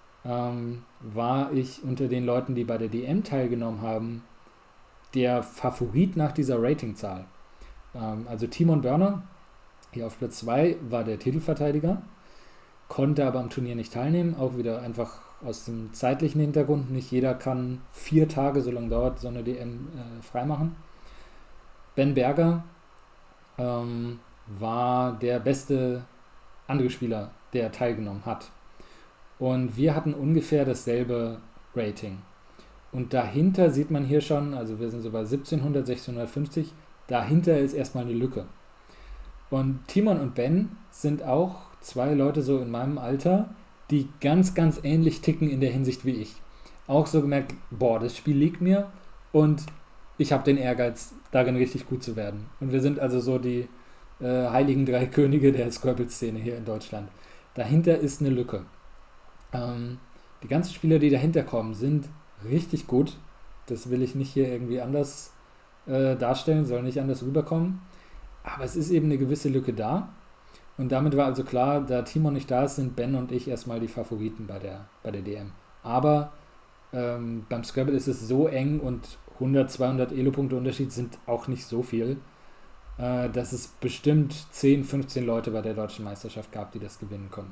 war ich unter den Leuten, die bei der DM teilgenommen haben, der Favorit nach dieser Ratingzahl. Also Timon Börner, hier auf Platz 2, war der Titelverteidiger, konnte aber am Turnier nicht teilnehmen, auch wieder einfach aus dem zeitlichen Hintergrund. Nicht jeder kann 4 Tage, so lange dauert so eine DM, freimachen. Ben Berger war der beste andere Spieler, der teilgenommen hat. Und wir hatten ungefähr dasselbe Rating. Und dahinter sieht man hier schon, also wir sind so bei 1700, 1650, dahinter ist erstmal eine Lücke. Und Timon und Ben sind auch 2 Leute so in meinem Alter, die ganz, ganz ähnlich ticken in der Hinsicht wie ich. Auch so gemerkt, boah, das Spiel liegt mir und ich habe den Ehrgeiz, darin richtig gut zu werden. Und wir sind also so die heiligen 3 Könige der Scrabble-Szene hier in Deutschland. Dahinter ist eine Lücke. Die ganzen Spieler, die dahinter kommen, sind richtig gut. Das will ich nicht hier irgendwie anders darstellen, soll nicht anders rüberkommen. Aber es ist eben eine gewisse Lücke da. Und damit war also klar, da Timo nicht da ist, sind Ben und ich erstmal die Favoriten bei der DM. Aber beim Scrabble ist es so eng und 100, 200 Elo-Punkte Unterschied sind auch nicht so viel, dass es bestimmt 10, 15 Leute bei der deutschen Meisterschaft gab, die das gewinnen konnten.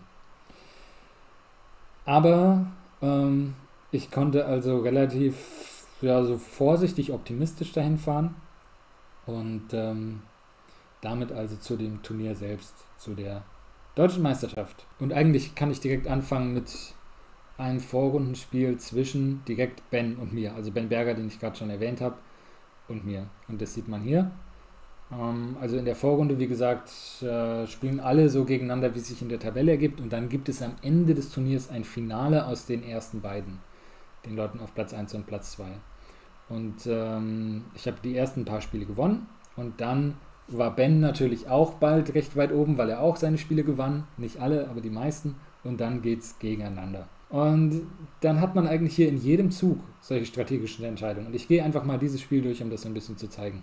Aber ich konnte also relativ so vorsichtig optimistisch dahin fahren und damit also zu dem Turnier selbst, zu der deutschen Meisterschaft. Und eigentlich kann ich direkt anfangen mit einem Vorrundenspiel zwischen direkt Ben und mir. Also Ben Berger, den ich gerade schon erwähnt habe, und mir. Und das sieht man hier. Also in der Vorrunde, wie gesagt, spielen alle so gegeneinander, wie es sich in der Tabelle ergibt. Und dann gibt es am Ende des Turniers ein Finale aus den ersten beiden. Den Leuten auf Platz 1 und Platz 2. Und ich habe die ersten paar Spiele gewonnen. Und dann war Ben natürlich auch bald recht weit oben, weil er auch seine Spiele gewann. Nicht alle, aber die meisten. Und dann geht es gegeneinander. Und dann hat man eigentlich hier in jedem Zug solche strategischen Entscheidungen. Und ich gehe einfach mal dieses Spiel durch, um das so ein bisschen zu zeigen.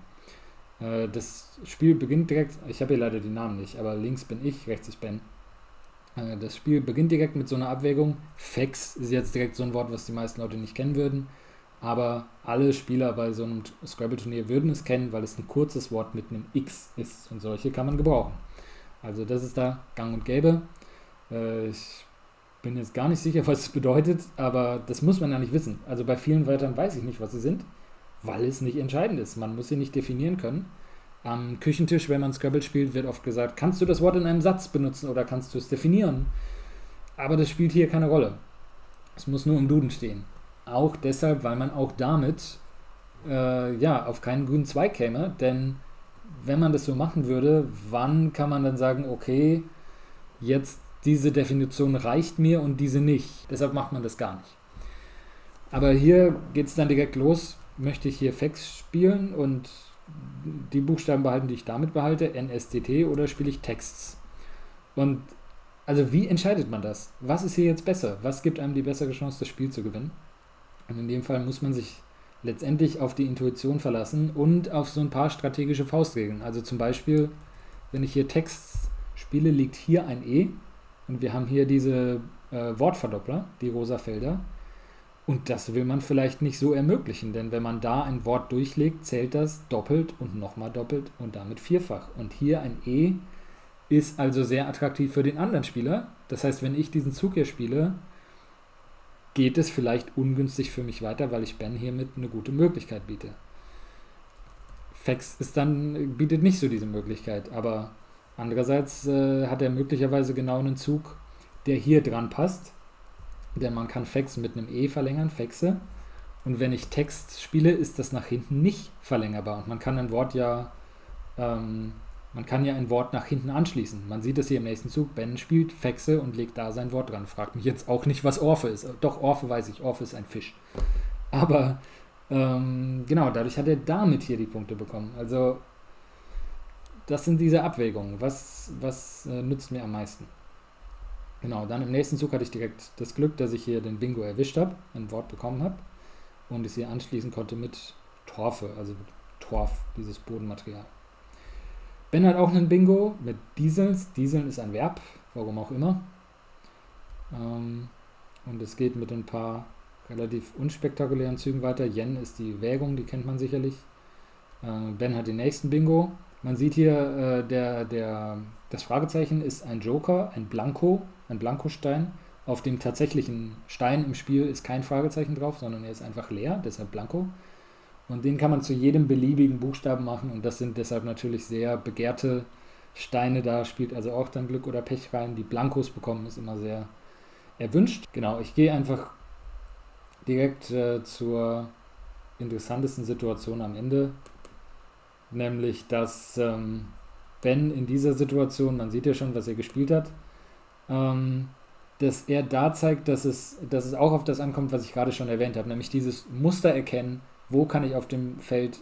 Das Spiel beginnt direkt, ich habe hier leider die Namen nicht, aber links bin ich, rechts ist Ben. Das Spiel beginnt direkt mit so einer Abwägung. Fex ist jetzt direkt so ein Wort, was die meisten Leute nicht kennen würden. Aber alle Spieler bei so einem Scrabble-Turnier würden es kennen, weil es ein kurzes Wort mit einem X ist. Und solche kann man gebrauchen. Also das ist da gang und gäbe. Ich bin jetzt gar nicht sicher, was es bedeutet, aber das muss man ja nicht wissen. Also bei vielen Wörtern weiß ich nicht, was sie sind, weil es nicht entscheidend ist. Man muss sie nicht definieren können. Am Küchentisch, wenn man Scrabble spielt, wird oft gesagt, kannst du das Wort in einem Satz benutzen oder kannst du es definieren? Aber das spielt hier keine Rolle. Es muss nur im Duden stehen. Auch deshalb, weil man auch damit auf keinen grünen Zweig käme, denn wenn man das so machen würde, wann kann man dann sagen, okay, jetzt diese Definition reicht mir und diese nicht. Deshalb macht man das gar nicht. Aber hier geht es dann direkt los. Möchte ich hier Fex spielen und die Buchstaben behalten, die ich damit behalte, NSTT, oder spiele ich Texts? Und also wie entscheidet man das? Was ist hier jetzt besser? Was gibt einem die bessere Chance, das Spiel zu gewinnen? Und in dem Fall muss man sich letztendlich auf die Intuition verlassen und auf so ein paar strategische Faustregeln. Also zum Beispiel, wenn ich hier Texts spiele, liegt hier ein E und wir haben hier diese Wortverdoppler, die rosa Felder. Und das will man vielleicht nicht so ermöglichen, denn wenn man da ein Wort durchlegt, zählt das doppelt und nochmal doppelt und damit vierfach. Und hier ein E ist also sehr attraktiv für den anderen Spieler. Das heißt, wenn ich diesen Zug hier spiele, geht es vielleicht ungünstig für mich weiter, weil ich Ben hiermit eine gute Möglichkeit biete. Fex bietet nicht so diese Möglichkeit, aber andererseits hat er möglicherweise genau einen Zug, der hier dran passt. Denn man kann Fex mit einem E verlängern, Fexe. Und wenn ich Text spiele, ist das nach hinten nicht verlängerbar. Und man kann ein Wort ein Wort nach hinten anschließen. Man sieht es hier im nächsten Zug. Ben spielt Fexe und legt da sein Wort dran. Fragt mich jetzt auch nicht, was Orfe ist. Doch, Orfe weiß ich. Orfe ist ein Fisch. Aber genau, dadurch hat er damit hier die Punkte bekommen. Also das sind diese Abwägungen. Was nützt mir am meisten? Genau, dann im nächsten Zug hatte ich direkt das Glück, dass ich hier den Bingo erwischt habe, ein Wort bekommen habe und es hier anschließen konnte mit Torfe, also Torf, dieses Bodenmaterial. Ben hat auch einen Bingo mit Diesels. Dieseln ist ein Verb, warum auch immer. Und es geht mit ein paar relativ unspektakulären Zügen weiter. Yen ist die Wägung, die kennt man sicherlich. Ben hat den nächsten Bingo. Man sieht hier, das Fragezeichen ist ein Joker, ein Blankostein. Auf dem tatsächlichen Stein im Spiel ist kein Fragezeichen drauf, sondern er ist einfach leer, deshalb Blanko. Und den kann man zu jedem beliebigen Buchstaben machen und das sind deshalb natürlich sehr begehrte Steine. Da spielt also auch dann Glück oder Pech rein. Die Blankos bekommen ist immer sehr erwünscht. Genau, ich gehe einfach direkt zur interessantesten Situation am Ende. Nämlich, dass Ben in dieser Situation, man sieht ja schon, was er gespielt hat, dass er da zeigt, dass es auch auf das ankommt, was ich gerade schon erwähnt habe, nämlich dieses Muster erkennen, wo kann ich auf dem Feld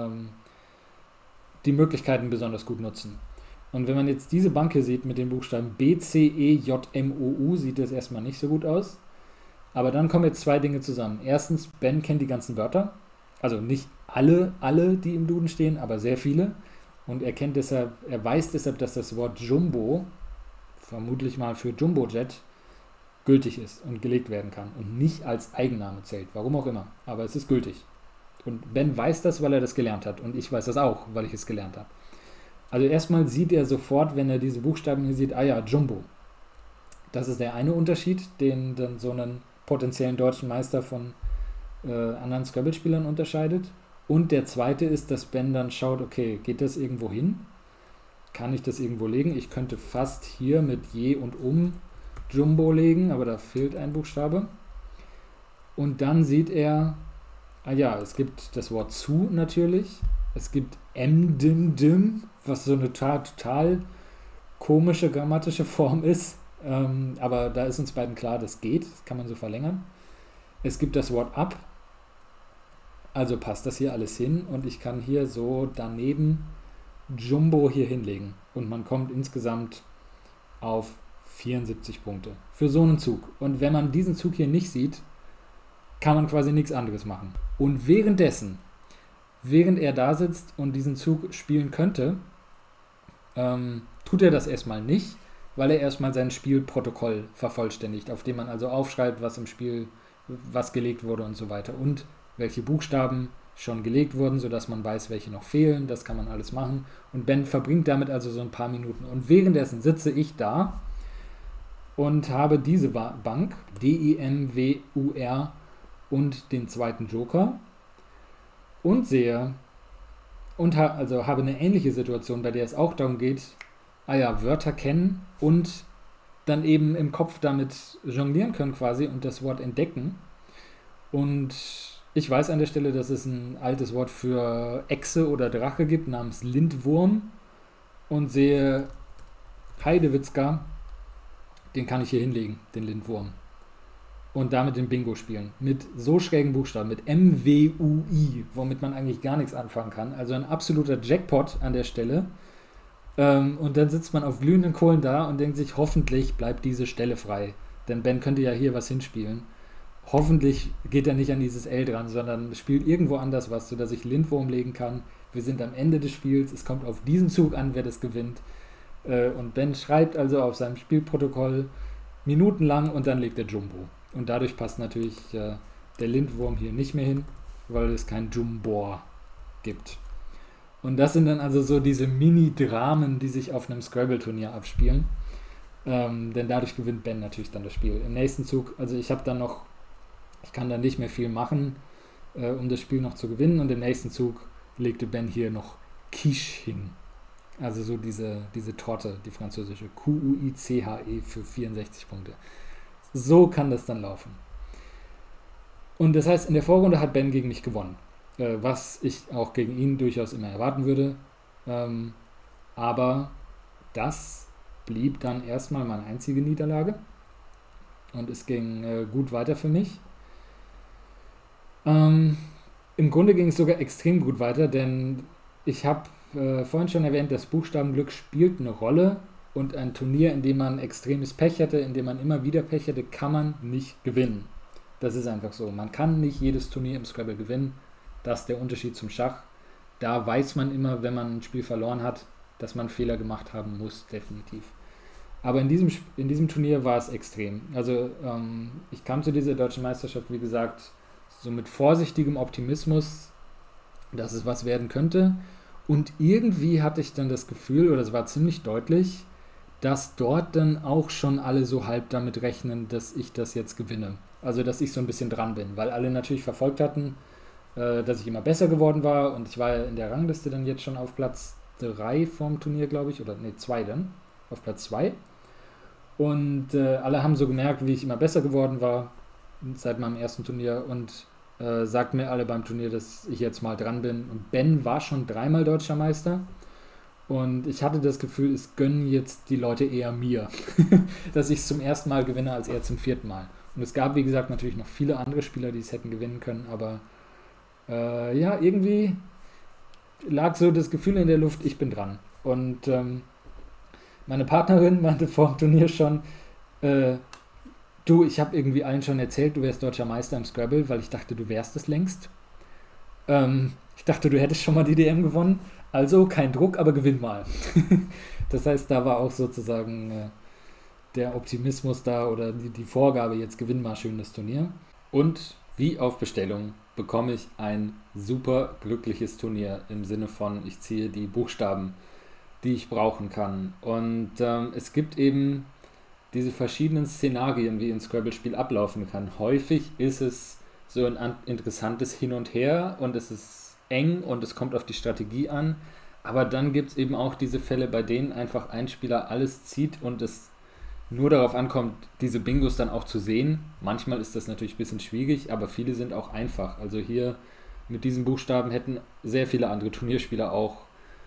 die Möglichkeiten besonders gut nutzen. Und wenn man jetzt diese Bank hier sieht mit den Buchstaben B, C, E, J, M, O, U, sieht das erstmal nicht so gut aus. Aber dann kommen jetzt zwei Dinge zusammen. Erstens, Ben kennt die ganzen Wörter. Also nicht alle, die im Duden stehen, aber sehr viele. Und er weiß deshalb, dass das Wort Jumbo vermutlich mal für Jumbojet, gültig ist und gelegt werden kann und nicht als Eigenname zählt. Warum auch immer. Aber es ist gültig. Und Ben weiß das, weil er das gelernt hat. Und ich weiß das auch, weil ich es gelernt habe. Also erstmal sieht er sofort, wenn er diese Buchstaben hier sieht, ah ja, Jumbo. Das ist der eine Unterschied, den dann so einen potenziellen deutschen Meister von anderen Scrabble-Spielern unterscheidet. Und der zweite ist, dass Ben dann schaut, okay, geht das irgendwo hin? Kann ich das irgendwo legen? Ich könnte fast hier mit je und Jumbo legen, aber da fehlt ein Buchstabe. Und dann sieht er, ah ja, es gibt das Wort zu natürlich. Es gibt dim, was so eine total komische grammatische Form ist. Aber da ist uns beiden klar, das geht, das kann man so verlängern. Es gibt das Wort ab, also passt das hier alles hin und ich kann hier so daneben Jumbo hier hinlegen und man kommt insgesamt auf 74 Punkte für so einen Zug. Und wenn man diesen Zug hier nicht sieht, kann man quasi nichts anderes machen. Und währenddessen, während er da sitzt und diesen Zug spielen könnte, tut er das erstmal nicht, weil er erstmal sein Spielprotokoll vervollständigt, auf dem man also aufschreibt, was im Spiel, was gelegt wurde und so weiter und welche Buchstaben schon gelegt wurden, sodass man weiß, welche noch fehlen. Das kann man alles machen. Und Ben verbringt damit also so ein paar Minuten. Und währenddessen sitze ich da und habe diese Bank, DIMWUR und den zweiten Joker und sehe und habe eine ähnliche Situation, bei der es auch darum geht, Wörter kennen und dann eben im Kopf damit jonglieren können quasi und das Wort entdecken. Und ich weiß an der Stelle, dass es ein altes Wort für Echse oder Drache gibt, namens Lindwurm und sehe Heidewitzka, den kann ich hier hinlegen, den Lindwurm. Und damit den Bingo spielen. Mit so schrägen Buchstaben, mit MWUI, womit man eigentlich gar nichts anfangen kann. Also ein absoluter Jackpot an der Stelle. Und dann sitzt man auf glühenden Kohlen da und denkt sich, hoffentlich bleibt diese Stelle frei. Denn Ben könnte ja hier was hinspielen. Hoffentlich geht er nicht an dieses L dran, sondern spielt irgendwo anders was, sodass ich Lindwurm legen kann. Wir sind am Ende des Spiels. Es kommt auf diesen Zug an, wer das gewinnt. Und Ben schreibt also auf seinem Spielprotokoll minutenlang und dann legt er Jumbo. Und dadurch passt natürlich der Lindwurm hier nicht mehr hin, weil es kein Jumbor gibt. Und das sind dann also so diese Mini-Dramen, die sich auf einem Scrabble-Turnier abspielen. Denn dadurch gewinnt Ben natürlich dann das Spiel. Im nächsten Zug, also ich kann dann nicht mehr viel machen, um das Spiel noch zu gewinnen. Und im nächsten Zug legte Ben hier noch Quiche hin. Also so diese Torte, die französische Quiche für 64 Punkte. So kann das dann laufen. Und das heißt, in der Vorrunde hat Ben gegen mich gewonnen. Was ich auch gegen ihn durchaus immer erwarten würde. Aber das blieb dann erstmal meine einzige Niederlage. Und es ging gut weiter für mich. Im Grunde ging es sogar extrem gut weiter, denn ich habe vorhin schon erwähnt, das Buchstabenglück spielt eine Rolle. Und ein Turnier, in dem man extremes Pech hätte, in dem man immer wieder Pech hätte, kann man nicht gewinnen. Das ist einfach so. Man kann nicht jedes Turnier im Scrabble gewinnen. Das ist der Unterschied zum Schach. Da weiß man immer, wenn man ein Spiel verloren hat, dass man Fehler gemacht haben muss, definitiv. Aber in diesem Turnier war es extrem. Also ich kam zu dieser deutschen Meisterschaft, wie gesagt, so mit vorsichtigem Optimismus, dass es was werden könnte. Und irgendwie hatte ich dann das Gefühl, oder es war ziemlich deutlich, dass dort dann auch schon alle so halb damit rechnen, dass ich das jetzt gewinne. Also, dass ich so ein bisschen dran bin, weil alle natürlich verfolgt hatten, dass ich immer besser geworden war und ich war ja in der Rangliste dann jetzt schon auf Platz 3 vom Turnier, glaube ich, oder 2 dann, auf Platz 2. Und alle haben so gemerkt, wie ich immer besser geworden war seit meinem ersten Turnier und sagten mir alle beim Turnier, dass ich jetzt mal dran bin. Und Ben war schon 3-mal deutscher Meister. Und ich hatte das Gefühl, es gönnen jetzt die Leute eher mir, dass ich es zum ersten Mal gewinne, als er zum 4. Mal. Und es gab, wie gesagt, natürlich noch viele andere Spieler, die es hätten gewinnen können, aber irgendwie lag so das Gefühl in der Luft, ich bin dran. Und meine Partnerin meinte vor dem Turnier schon, du, ich habe irgendwie allen schon erzählt, du wärst deutscher Meister im Scrabble, weil ich dachte, du wärst es längst. Ich dachte, du hättest schon mal die DM gewonnen. Also kein Druck, aber gewinn mal. Das heißt, da war auch sozusagen der Optimismus da oder die Vorgabe, jetzt gewinnen wir schön das Turnier. Und wie auf Bestellung bekomme ich ein super glückliches Turnier im Sinne von, ich ziehe die Buchstaben, die ich brauchen kann. Und es gibt eben diese verschiedenen Szenarien, wie ein Scrabble-Spiel ablaufen kann. Häufig ist es so ein interessantes Hin und Her und es ist eng und es kommt auf die Strategie an. Aber dann gibt es eben auch diese Fälle, bei denen einfach ein Spieler alles zieht und es nur darauf ankommt, diese Bingos dann auch zu sehen. Manchmal ist das natürlich ein bisschen schwierig, aber viele sind auch einfach. Also hier mit diesen Buchstaben hätten sehr viele andere Turnierspieler auch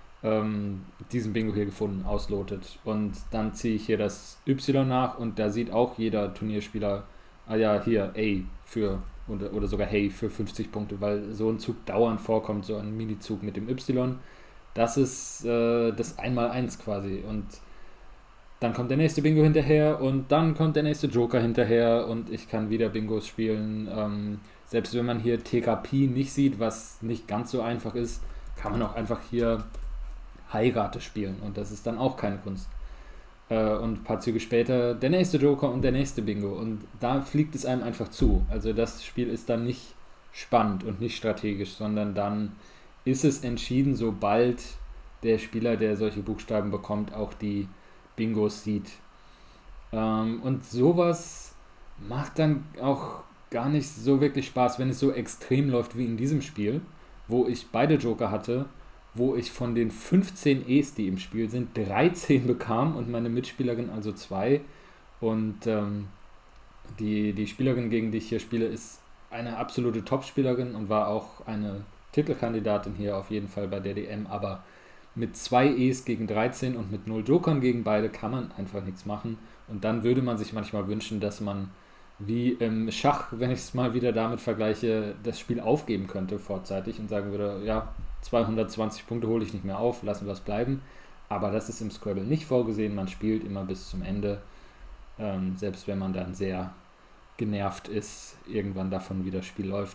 diesen Bingo hier gefunden, auslotet. Und dann ziehe ich hier das Y nach und da sieht auch jeder Turnierspieler, ah ja, hier A für, oder sogar Hey für 50 Punkte, weil so ein Zug dauernd vorkommt, so ein Minizug mit dem Y. Das ist das Einmaleins quasi. Und dann kommt der nächste Bingo hinterher und dann kommt der nächste Joker hinterher und ich kann wieder Bingos spielen. Selbst wenn man hier TKP nicht sieht, was nicht ganz so einfach ist, kann man auch einfach hier Heirate spielen und das ist dann auch keine Kunst. Und ein paar Züge später der nächste Joker und der nächste Bingo und da fliegt es einem einfach zu. Also das Spiel ist dann nicht spannend und nicht strategisch, sondern dann ist es entschieden, sobald der Spieler, der solche Buchstaben bekommt, auch die Bingos sieht. Und sowas macht dann auch gar nicht so wirklich Spaß, wenn es so extrem läuft wie in diesem Spiel, wo ich beide Joker hatte, wo ich von den 15 E's, die im Spiel sind, 13 bekam und meine Mitspielerin also 2. Und die Spielerin, gegen die ich hier spiele, ist eine absolute Top-Spielerin und war auch eine Titelkandidatin hier auf jeden Fall bei der DM, aber mit 2 E's gegen 13 und mit 0 Jokern gegen beide kann man einfach nichts machen. Und dann würde man sich manchmal wünschen, dass man wie im Schach, wenn ich es mal wieder damit vergleiche, das Spiel aufgeben könnte vorzeitig und sagen würde, ja, 220 Punkte hole ich nicht mehr auf, lassen wir es bleiben. Aber das ist im Scrabble nicht vorgesehen, man spielt immer bis zum Ende, selbst wenn man dann sehr genervt ist, irgendwann davon wie das Spiel läuft.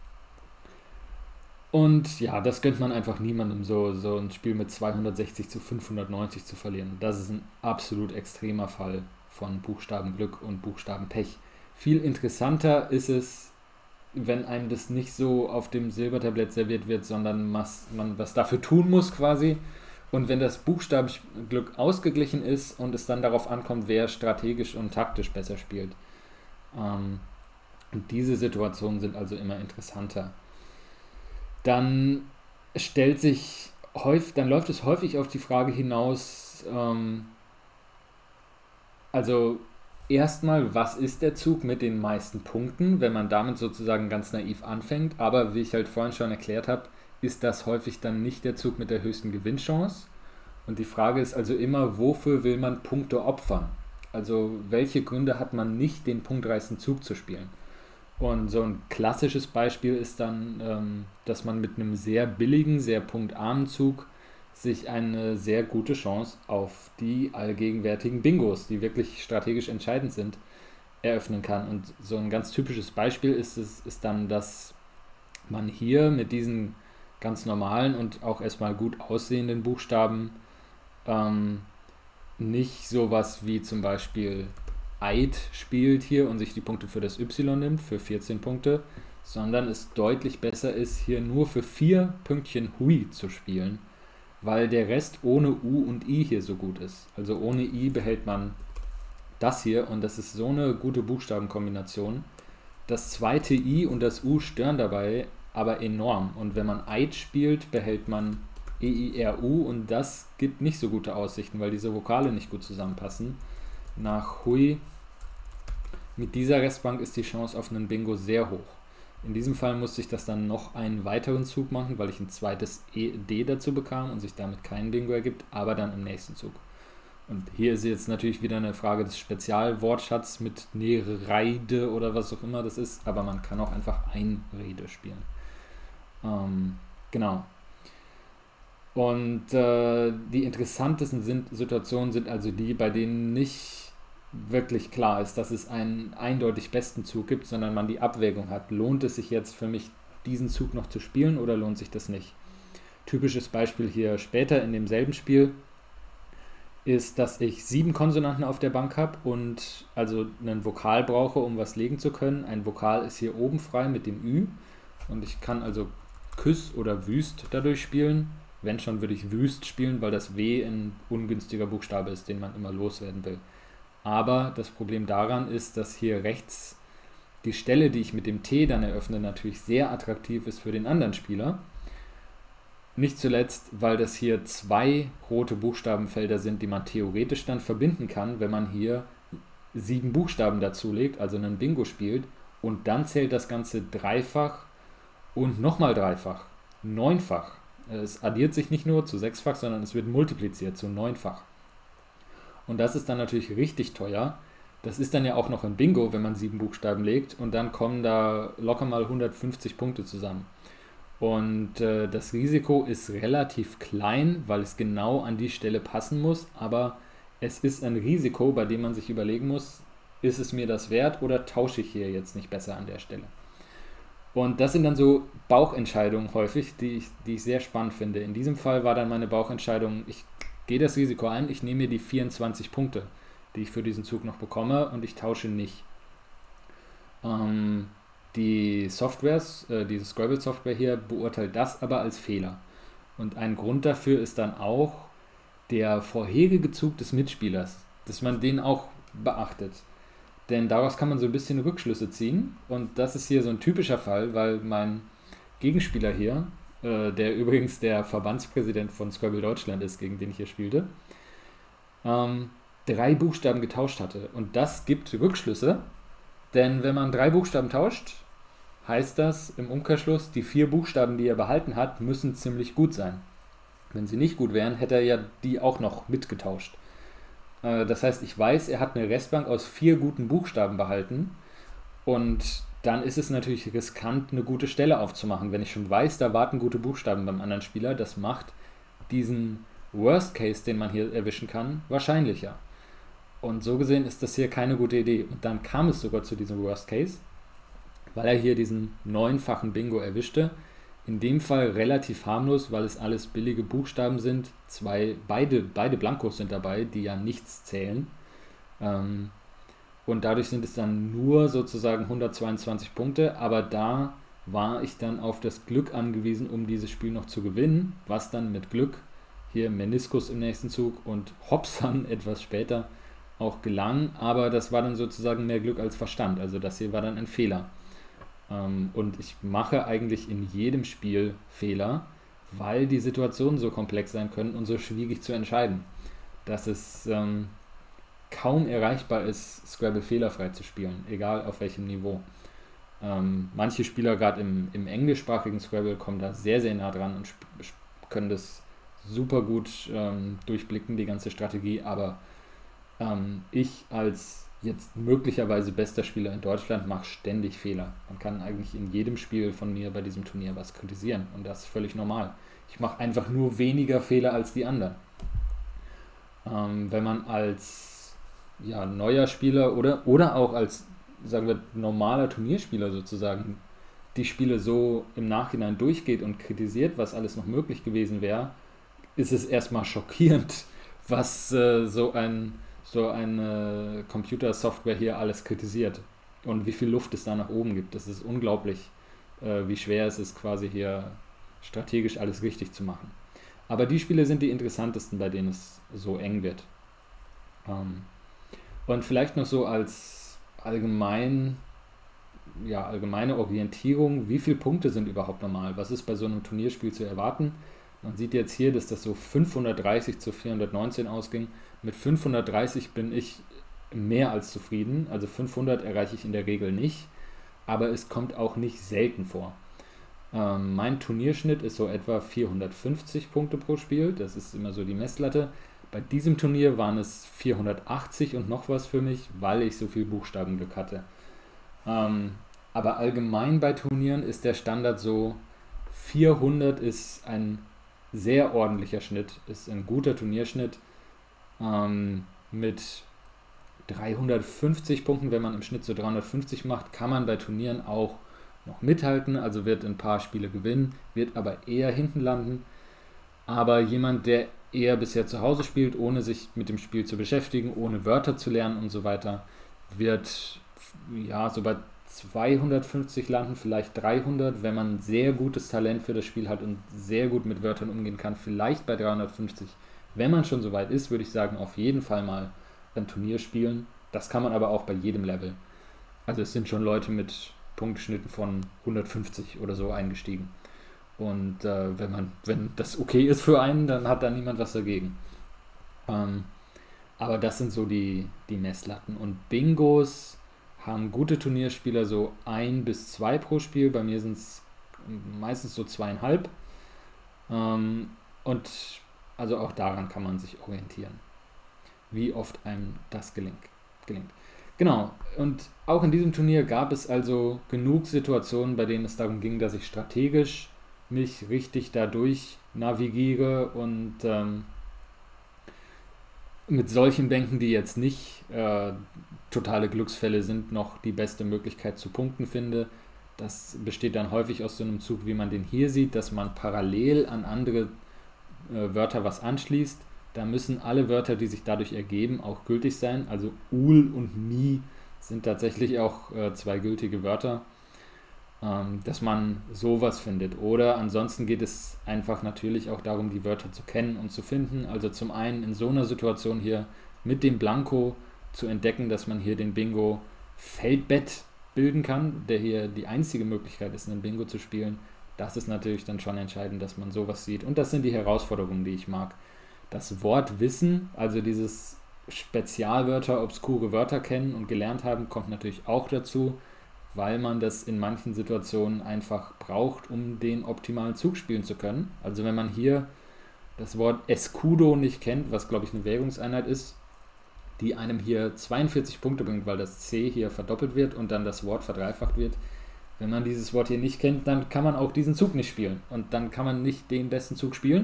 Und ja, das gönnt man einfach niemandem, so ein Spiel mit 260 zu 590 zu verlieren. Das ist ein absolut extremer Fall von Buchstabenglück und Buchstabenpech. Viel interessanter ist es, wenn einem das nicht so auf dem Silbertablett serviert wird, sondern man was dafür tun muss quasi. Und wenn das Buchstabenglück ausgeglichen ist und es dann darauf ankommt, wer strategisch und taktisch besser spielt. Und diese Situationen sind also immer interessanter. Dann läuft es häufig auf die Frage hinaus, also erstmal, was ist der Zug mit den meisten Punkten, wenn man damit sozusagen ganz naiv anfängt, aber wie ich halt vorhin schon erklärt habe, ist das häufig dann nicht der Zug mit der höchsten Gewinnchance. Und die Frage ist also immer, wofür will man Punkte opfern? Also welche Gründe hat man nicht, den punktreichsten Zug zu spielen? Und so ein klassisches Beispiel ist dann, dass man mit einem sehr billigen, sehr punktarmen Zug sich eine sehr gute Chance auf die allgegenwärtigen Bingos, die wirklich strategisch entscheidend sind, eröffnen kann. Und so ein ganz typisches Beispiel ist dann, dass man hier mit diesen ganz normalen und auch erstmal gut aussehenden Buchstaben nicht sowas wie zum Beispiel Eid spielt hier und sich die Punkte für das Y nimmt, für 14 Punkte, sondern es deutlich besser ist, hier nur für 4 Pünktchen Hui zu spielen, weil der Rest ohne U und I hier so gut ist. Also ohne I behält man das hier und das ist so eine gute Buchstabenkombination. Das zweite I und das U stören dabei aber enorm und wenn man Eid spielt, behält man E-I-R-U und das gibt nicht so gute Aussichten, weil diese Vokale nicht gut zusammenpassen. Nach Hui mit dieser Restbank ist die Chance auf einen Bingo sehr hoch. In diesem Fall musste ich das dann noch einen weiteren Zug machen, weil ich ein zweites D dazu bekam und sich damit kein Bingo ergibt, aber dann im nächsten Zug. Und hier ist jetzt natürlich wieder eine Frage des Spezialwortschatzes mit Nereide oder was auch immer das ist, aber man kann auch einfach Einrede spielen. Genau. Und die interessantesten Situationen sind also die, bei denen nicht wirklich klar ist, dass es einen eindeutig besten Zug gibt, sondern man die Abwägung hat. Lohnt es sich jetzt für mich, diesen Zug noch zu spielen oder lohnt sich das nicht? Typisches Beispiel hier später in demselben Spiel. ist, dass ich 7 Konsonanten auf der Bank habe und also einen Vokal brauche, um was legen zu können. Ein Vokal ist hier oben frei mit dem Ü und ich kann also Küss oder Wüst dadurch spielen. Wenn schon, würde ich Wüst spielen, weil das W ein ungünstiger Buchstabe ist, den man immer loswerden will. Aber das Problem daran ist, dass hier rechts die Stelle, die ich mit dem T dann eröffne, natürlich sehr attraktiv ist für den anderen Spieler. Nicht zuletzt, weil das hier 2 rote Buchstabenfelder sind, die man theoretisch dann verbinden kann, wenn man hier 7 Buchstaben dazulegt, also einen Bingo spielt. Und dann zählt das Ganze dreifach und nochmal dreifach, 9-fach. Es addiert sich nicht nur zu 6-fach, sondern es wird multipliziert zu 9-fach. Und das ist dann natürlich richtig teuer. Das ist dann ja auch noch ein Bingo, wenn man 7 Buchstaben legt und dann kommen da locker mal 150 Punkte zusammen. Und das Risiko ist relativ klein, weil es genau an die Stelle passen muss, aber es ist ein Risiko, bei dem man sich überlegen muss, ist es mir das wert oder tausche ich hier jetzt nicht besser an der Stelle? Und das sind dann so Bauchentscheidungen häufig, die ich sehr spannend finde. In diesem Fall war dann meine Bauchentscheidung, ich gehe das Risiko ein, ich nehme mir die 24 Punkte, die ich für diesen Zug noch bekomme und ich tausche nicht. Die Softwares, diese Scrabble-Software hier, beurteilt das aber als Fehler. Und ein Grund dafür ist dann auch der vorherige Zug des Mitspielers, dass man den auch beachtet. Denn daraus kann man so ein bisschen Rückschlüsse ziehen. Und das ist hier so ein typischer Fall, weil mein Gegenspieler hier, der übrigens der Verbandspräsident von Scrabble Deutschland ist, gegen den ich hier spielte, 3 Buchstaben getauscht hatte. Und das gibt Rückschlüsse, denn wenn man 3 Buchstaben tauscht, heißt das im Umkehrschluss, die 4 Buchstaben, die er behalten hat, müssen ziemlich gut sein. Wenn sie nicht gut wären, hätte er ja die auch noch mitgetauscht. Das heißt, ich weiß, er hat eine Restbank aus 4 guten Buchstaben behalten und dann ist es natürlich riskant, eine gute Stelle aufzumachen. Wenn ich schon weiß, da warten gute Buchstaben beim anderen Spieler, das macht diesen Worst Case, den man hier erwischen kann, wahrscheinlicher. Und so gesehen ist das hier keine gute Idee. Und dann kam es sogar zu diesem Worst Case, weil er hier diesen 9-fachen Bingo erwischte. In dem Fall relativ harmlos, weil es alles billige Buchstaben sind. Beide Blankos sind dabei, die ja nichts zählen. Und dadurch sind es dann nur sozusagen 122 Punkte. Aber da war ich dann auf das Glück angewiesen, um dieses Spiel noch zu gewinnen. Was dann mit Glück, hier Meniskus im nächsten Zug und Hobson etwas später auch gelang. Aber das war dann sozusagen mehr Glück als Verstand. Also das hier war dann ein Fehler. Und ich mache eigentlich in jedem Spiel Fehler, weil die Situationen so komplex sein können und so schwierig zu entscheiden, dass es kaum erreichbar ist, Scrabble fehlerfrei zu spielen, egal auf welchem Niveau. Manche Spieler, gerade im englischsprachigen Scrabble, kommen da sehr, sehr nah dran und können das super gut durchblicken, die ganze Strategie, aber ich als jetzt möglicherweise bester Spieler in Deutschland mache ständig Fehler. Man kann eigentlich in jedem Spiel von mir bei diesem Turnier was kritisieren und das ist völlig normal. Ich mache einfach nur weniger Fehler als die anderen. Wenn man als neuer Spieler oder auch als, sagen wir, normaler Turnierspieler sozusagen die Spiele so im Nachhinein durchgeht und kritisiert, was alles noch möglich gewesen wäre, ist es erstmal schockierend, was so eine Computersoftware hier alles kritisiert und wie viel Luft es da nach oben gibt. Das ist unglaublich, wie schwer es ist, quasi hier strategisch alles richtig zu machen. Aber die Spiele sind die interessantesten, bei denen es so eng wird. Und vielleicht noch so als allgemeine Orientierung, wie viele Punkte sind überhaupt normal? Was ist bei so einem Turnierspiel zu erwarten? Man sieht jetzt hier, dass das so 530 zu 419 ausging. Mit 530 bin ich mehr als zufrieden. Also 500 erreiche ich in der Regel nicht, aber es kommt auch nicht selten vor. Mein Turnierschnitt ist so etwa 450 Punkte pro Spiel. Das ist immer so die Messlatte. Bei diesem Turnier waren es 480 und noch was für mich, weil ich so viel Buchstabenglück hatte. Aber allgemein bei Turnieren ist der Standard so, 400 ist ein sehr ordentlicher Schnitt, ist ein guter Turnierschnitt. Mit 350 Punkten, wenn man im Schnitt so 350 macht, kann man bei Turnieren auch noch mithalten, also wird ein paar Spiele gewinnen, wird aber eher hinten landen. Aber jemand, der eher bisher zu Hause spielt, ohne sich mit dem Spiel zu beschäftigen, ohne Wörter zu lernen und so weiter, wird ja so bei 250 landen, vielleicht 300, wenn man sehr gutes Talent für das Spiel hat und sehr gut mit Wörtern umgehen kann, vielleicht bei 350. Wenn man schon so weit ist, würde ich sagen, auf jeden Fall mal ein Turnier spielen. Das kann man aber auch bei jedem Level. Also es sind schon Leute mit Punkteschnitten von 150 oder so eingestiegen. Und wenn das okay ist für einen, dann hat da niemand was dagegen. Aber das sind so die Messlatten. Und Bingos haben gute Turnierspieler so 1 bis 2 pro Spiel. Bei mir sind es meistens so 2,5. Und also auch daran kann man sich orientieren, wie oft einem das gelingt. Genau, und auch in diesem Turnier gab es also genug Situationen, bei denen es darum ging, dass ich strategisch mich richtig dadurch navigiere und mit solchen Bänken, die jetzt nicht totale Glücksfälle sind, noch die beste Möglichkeit zu punkten finde. Das besteht dann häufig aus so einem Zug, wie man den hier sieht, dass man parallel an andere Wörter was anschließt. Da müssen alle Wörter, die sich dadurch ergeben, auch gültig sein. Also ul und mi sind tatsächlich auch 2 gültige Wörter, dass man sowas findet. Oder ansonsten geht es einfach natürlich auch darum, die Wörter zu kennen und zu finden. Also zum einen in so einer Situation hier mit dem Blanko zu entdecken, dass man hier den Bingo Feldbett bilden kann, der hier die einzige Möglichkeit ist, einen Bingo zu spielen. Das ist natürlich dann schon entscheidend, dass man sowas sieht. Und das sind die Herausforderungen, die ich mag. Das Wort Wissen, also dieses Spezialwörter, obskure Wörter kennen und gelernt haben, kommt natürlich auch dazu, weil man das in manchen Situationen einfach braucht, um den optimalen Zug spielen zu können. Also wenn man hier das Wort Escudo nicht kennt, was glaube ich eine Währungseinheit ist, die einem hier 42 Punkte bringt, weil das C hier verdoppelt wird und dann das Wort verdreifacht wird. Wenn man dieses Wort hier nicht kennt, dann kann man auch diesen Zug nicht spielen und dann kann man nicht den besten Zug spielen.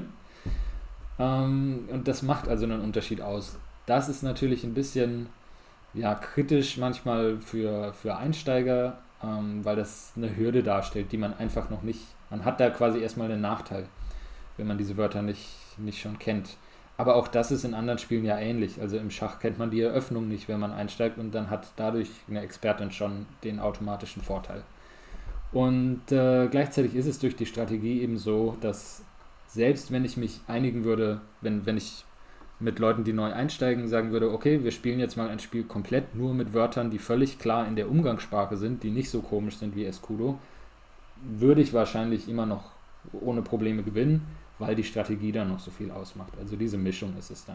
Und das macht also einen Unterschied aus. Das ist natürlich ein bisschen kritisch manchmal für Einsteiger, weil das eine Hürde darstellt, die man einfach noch nicht, man hat da quasi erstmal einen Nachteil, wenn man diese Wörter nicht schon kennt. Aber auch das ist in anderen Spielen ja ähnlich. Also im Schach kennt man die Eröffnung nicht, wenn man einsteigt und dann hat dadurch eine Expertin schon den automatischen Vorteil. Und gleichzeitig ist es durch die Strategie eben so, dass selbst wenn ich mich einigen würde, wenn ich mit Leuten, die neu einsteigen, sagen würde, okay, wir spielen jetzt mal ein Spiel komplett nur mit Wörtern, die völlig klar in der Umgangssprache sind, die nicht so komisch sind wie Escudo, würde ich wahrscheinlich immer noch ohne Probleme gewinnen, weil die Strategie dann noch so viel ausmacht. Also diese Mischung ist es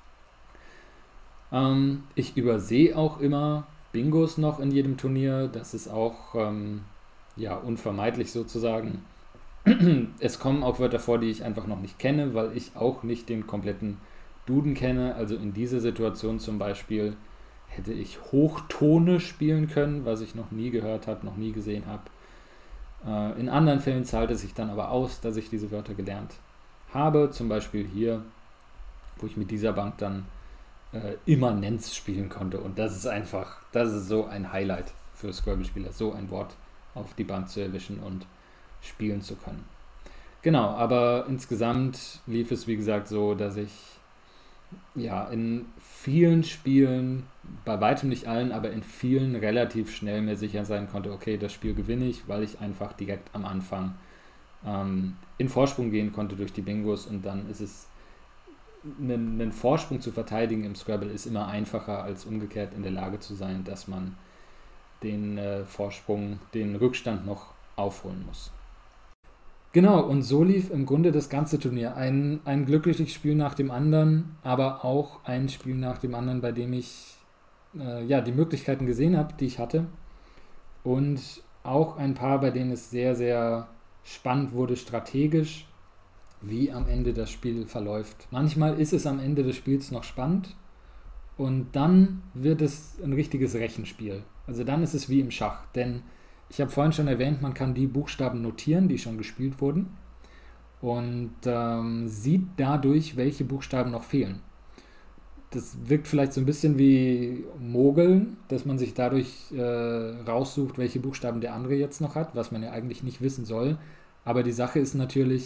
dann. Ich übersehe auch immer Bingos noch in jedem Turnier. Das ist auch unvermeidlich sozusagen. Es kommen auch Wörter vor, die ich einfach noch nicht kenne, weil ich auch nicht den kompletten Duden kenne. Also in dieser Situation zum Beispiel hätte ich Hochtone spielen können, was ich noch nie gehört habe, noch nie gesehen habe. In anderen Fällen zahlt es sich dann aber aus, dass ich diese Wörter gelernt habe. Zum Beispiel hier, wo ich mit dieser Bank dann Immanenz spielen konnte. Und das ist so ein Highlight für Scrabble-Spieler, so ein Wort auf die Bank zu erwischen und spielen zu können. Genau, aber insgesamt lief es wie gesagt so, dass ich in vielen Spielen, bei weitem nicht allen, aber in vielen relativ schnell mir sicher sein konnte, okay, das Spiel gewinne ich, weil ich einfach direkt am Anfang in Vorsprung gehen konnte durch die Bingos und dann ist es, einen Vorsprung zu verteidigen im Scrabble ist immer einfacher als umgekehrt in der Lage zu sein, dass man den Vorsprung, den Rückstand noch aufholen muss. Genau, und so lief im Grunde das ganze Turnier. Ein glückliches Spiel nach dem anderen, aber auch ein Spiel nach dem anderen, bei dem ich die Möglichkeiten gesehen habe, die ich hatte. Und auch ein paar, bei denen es sehr, sehr spannend wurde strategisch, wie am Ende das Spiel verläuft. Manchmal ist es am Ende des Spiels noch spannend und dann wird es ein richtiges Rechenspiel. Also dann ist es wie im Schach, denn ich habe vorhin schon erwähnt, man kann die Buchstaben notieren, die schon gespielt wurden und sieht dadurch, welche Buchstaben noch fehlen. Das wirkt vielleicht so ein bisschen wie Mogeln, dass man sich dadurch raussucht, welche Buchstaben der andere jetzt noch hat, was man ja eigentlich nicht wissen soll. Aber die Sache ist natürlich,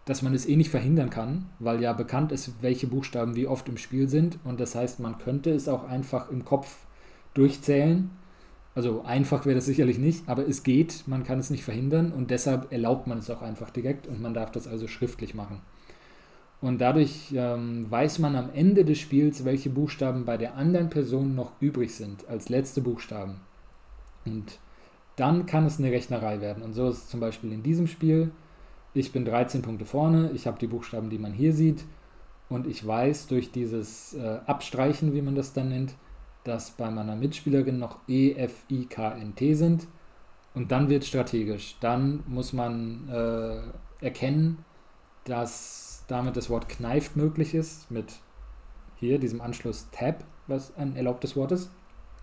dass man es eh nicht verhindern kann, weil ja bekannt ist, welche Buchstaben wie oft im Spiel sind. Und das heißt, man könnte es auch einfach im Kopf durchzählen. Also einfach wäre das sicherlich nicht, aber es geht, man kann es nicht verhindern und deshalb erlaubt man es auch einfach direkt und man darf das also schriftlich machen. Und dadurch weiß man am Ende des Spiels, welche Buchstaben bei der anderen Person noch übrig sind, als letzte Buchstaben. Und dann kann es eine Rechnerei werden. Und so ist es zum Beispiel in diesem Spiel. Ich bin 13 Punkte vorne, ich habe die Buchstaben, die man hier sieht. Und ich weiß durch dieses Abstreichen, wie man das dann nennt, dass bei meiner Mitspielerin noch E, F, I, K, N, T sind. Und dann wird es strategisch. Dann muss man erkennen, dass damit das Wort kneift möglich ist, mit hier diesem Anschluss Tab, was ein erlaubtes Wort ist.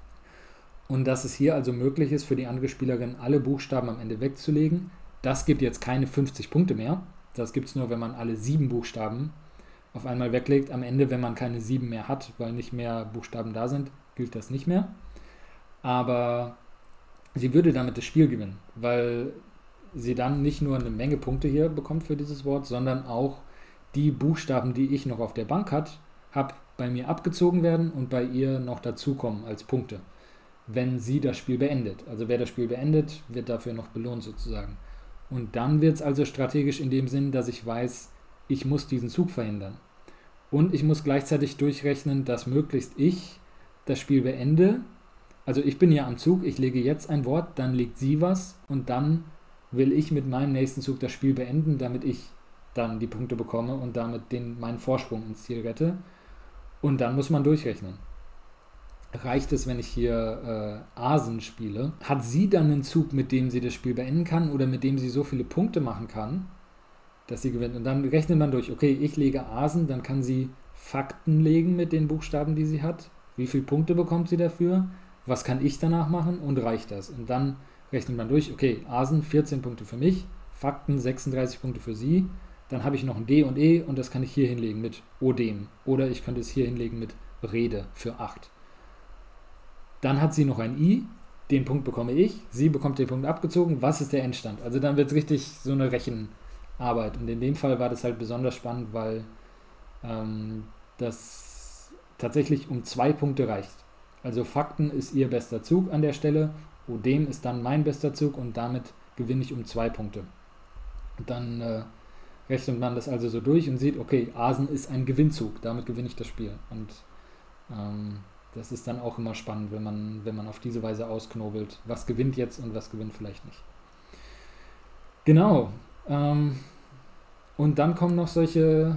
Und dass es hier also möglich ist, für die andere Spielerin alle Buchstaben am Ende wegzulegen. Das gibt jetzt keine 50 Punkte mehr. Das gibt es nur, wenn man alle 7 Buchstaben auf einmal weglegt. Am Ende, wenn man keine 7 mehr hat, weil nicht mehr Buchstaben da sind, gilt das nicht mehr. Aber sie würde damit das Spiel gewinnen, weil sie dann nicht nur eine Menge Punkte hier bekommt für dieses Wort, sondern auch die Buchstaben, die ich noch auf der Bank habe, bei mir abgezogen werden und bei ihr noch dazukommen als Punkte, wenn sie das Spiel beendet. Also wer das Spiel beendet, wird dafür noch belohnt sozusagen. Und dann wird es also strategisch in dem Sinn, dass ich weiß, ich muss diesen Zug verhindern. Und ich muss gleichzeitig durchrechnen, dass möglichst ich das Spiel beende. Also ich bin ja am Zug, ich lege jetzt ein Wort, dann legt sie was und dann will ich mit meinem nächsten Zug das Spiel beenden, damit ich dann die Punkte bekomme und damit meinen Vorsprung ins Ziel rette. Und dann muss man durchrechnen. Reicht es, wenn ich hier Asen spiele? Hat sie dann einen Zug, mit dem sie das Spiel beenden kann oder mit dem sie so viele Punkte machen kann, dass sie gewinnt? Und dann rechnet man durch, okay, ich lege Asen, dann kann sie Fakten legen mit den Buchstaben, die sie hat. Wie viele Punkte bekommt sie dafür? Was kann ich danach machen? Und reicht das? Und dann rechnet man durch, okay, Asen 14 Punkte für mich, Fakten 36 Punkte für sie. Dann habe ich noch ein D und E und das kann ich hier hinlegen mit Odem. Oder ich könnte es hier hinlegen mit Rede für 8. Dann hat sie noch ein I, den Punkt bekomme ich, sie bekommt den Punkt abgezogen. Was ist der Endstand? Also dann wird es richtig so eine Rechenarbeit. Und in dem Fall war das halt besonders spannend, weil das tatsächlich um 2 Punkte reicht. Also Fakten ist ihr bester Zug an der Stelle, Odem ist dann mein bester Zug und damit gewinne ich um 2 Punkte. Und dann rechnet man das also so durch und sieht, okay, Asen ist ein Gewinnzug, damit gewinne ich das Spiel. Und das ist dann auch immer spannend, wenn man auf diese Weise ausknobelt, was gewinnt jetzt und was gewinnt vielleicht nicht. Genau. Und dann kommen noch solche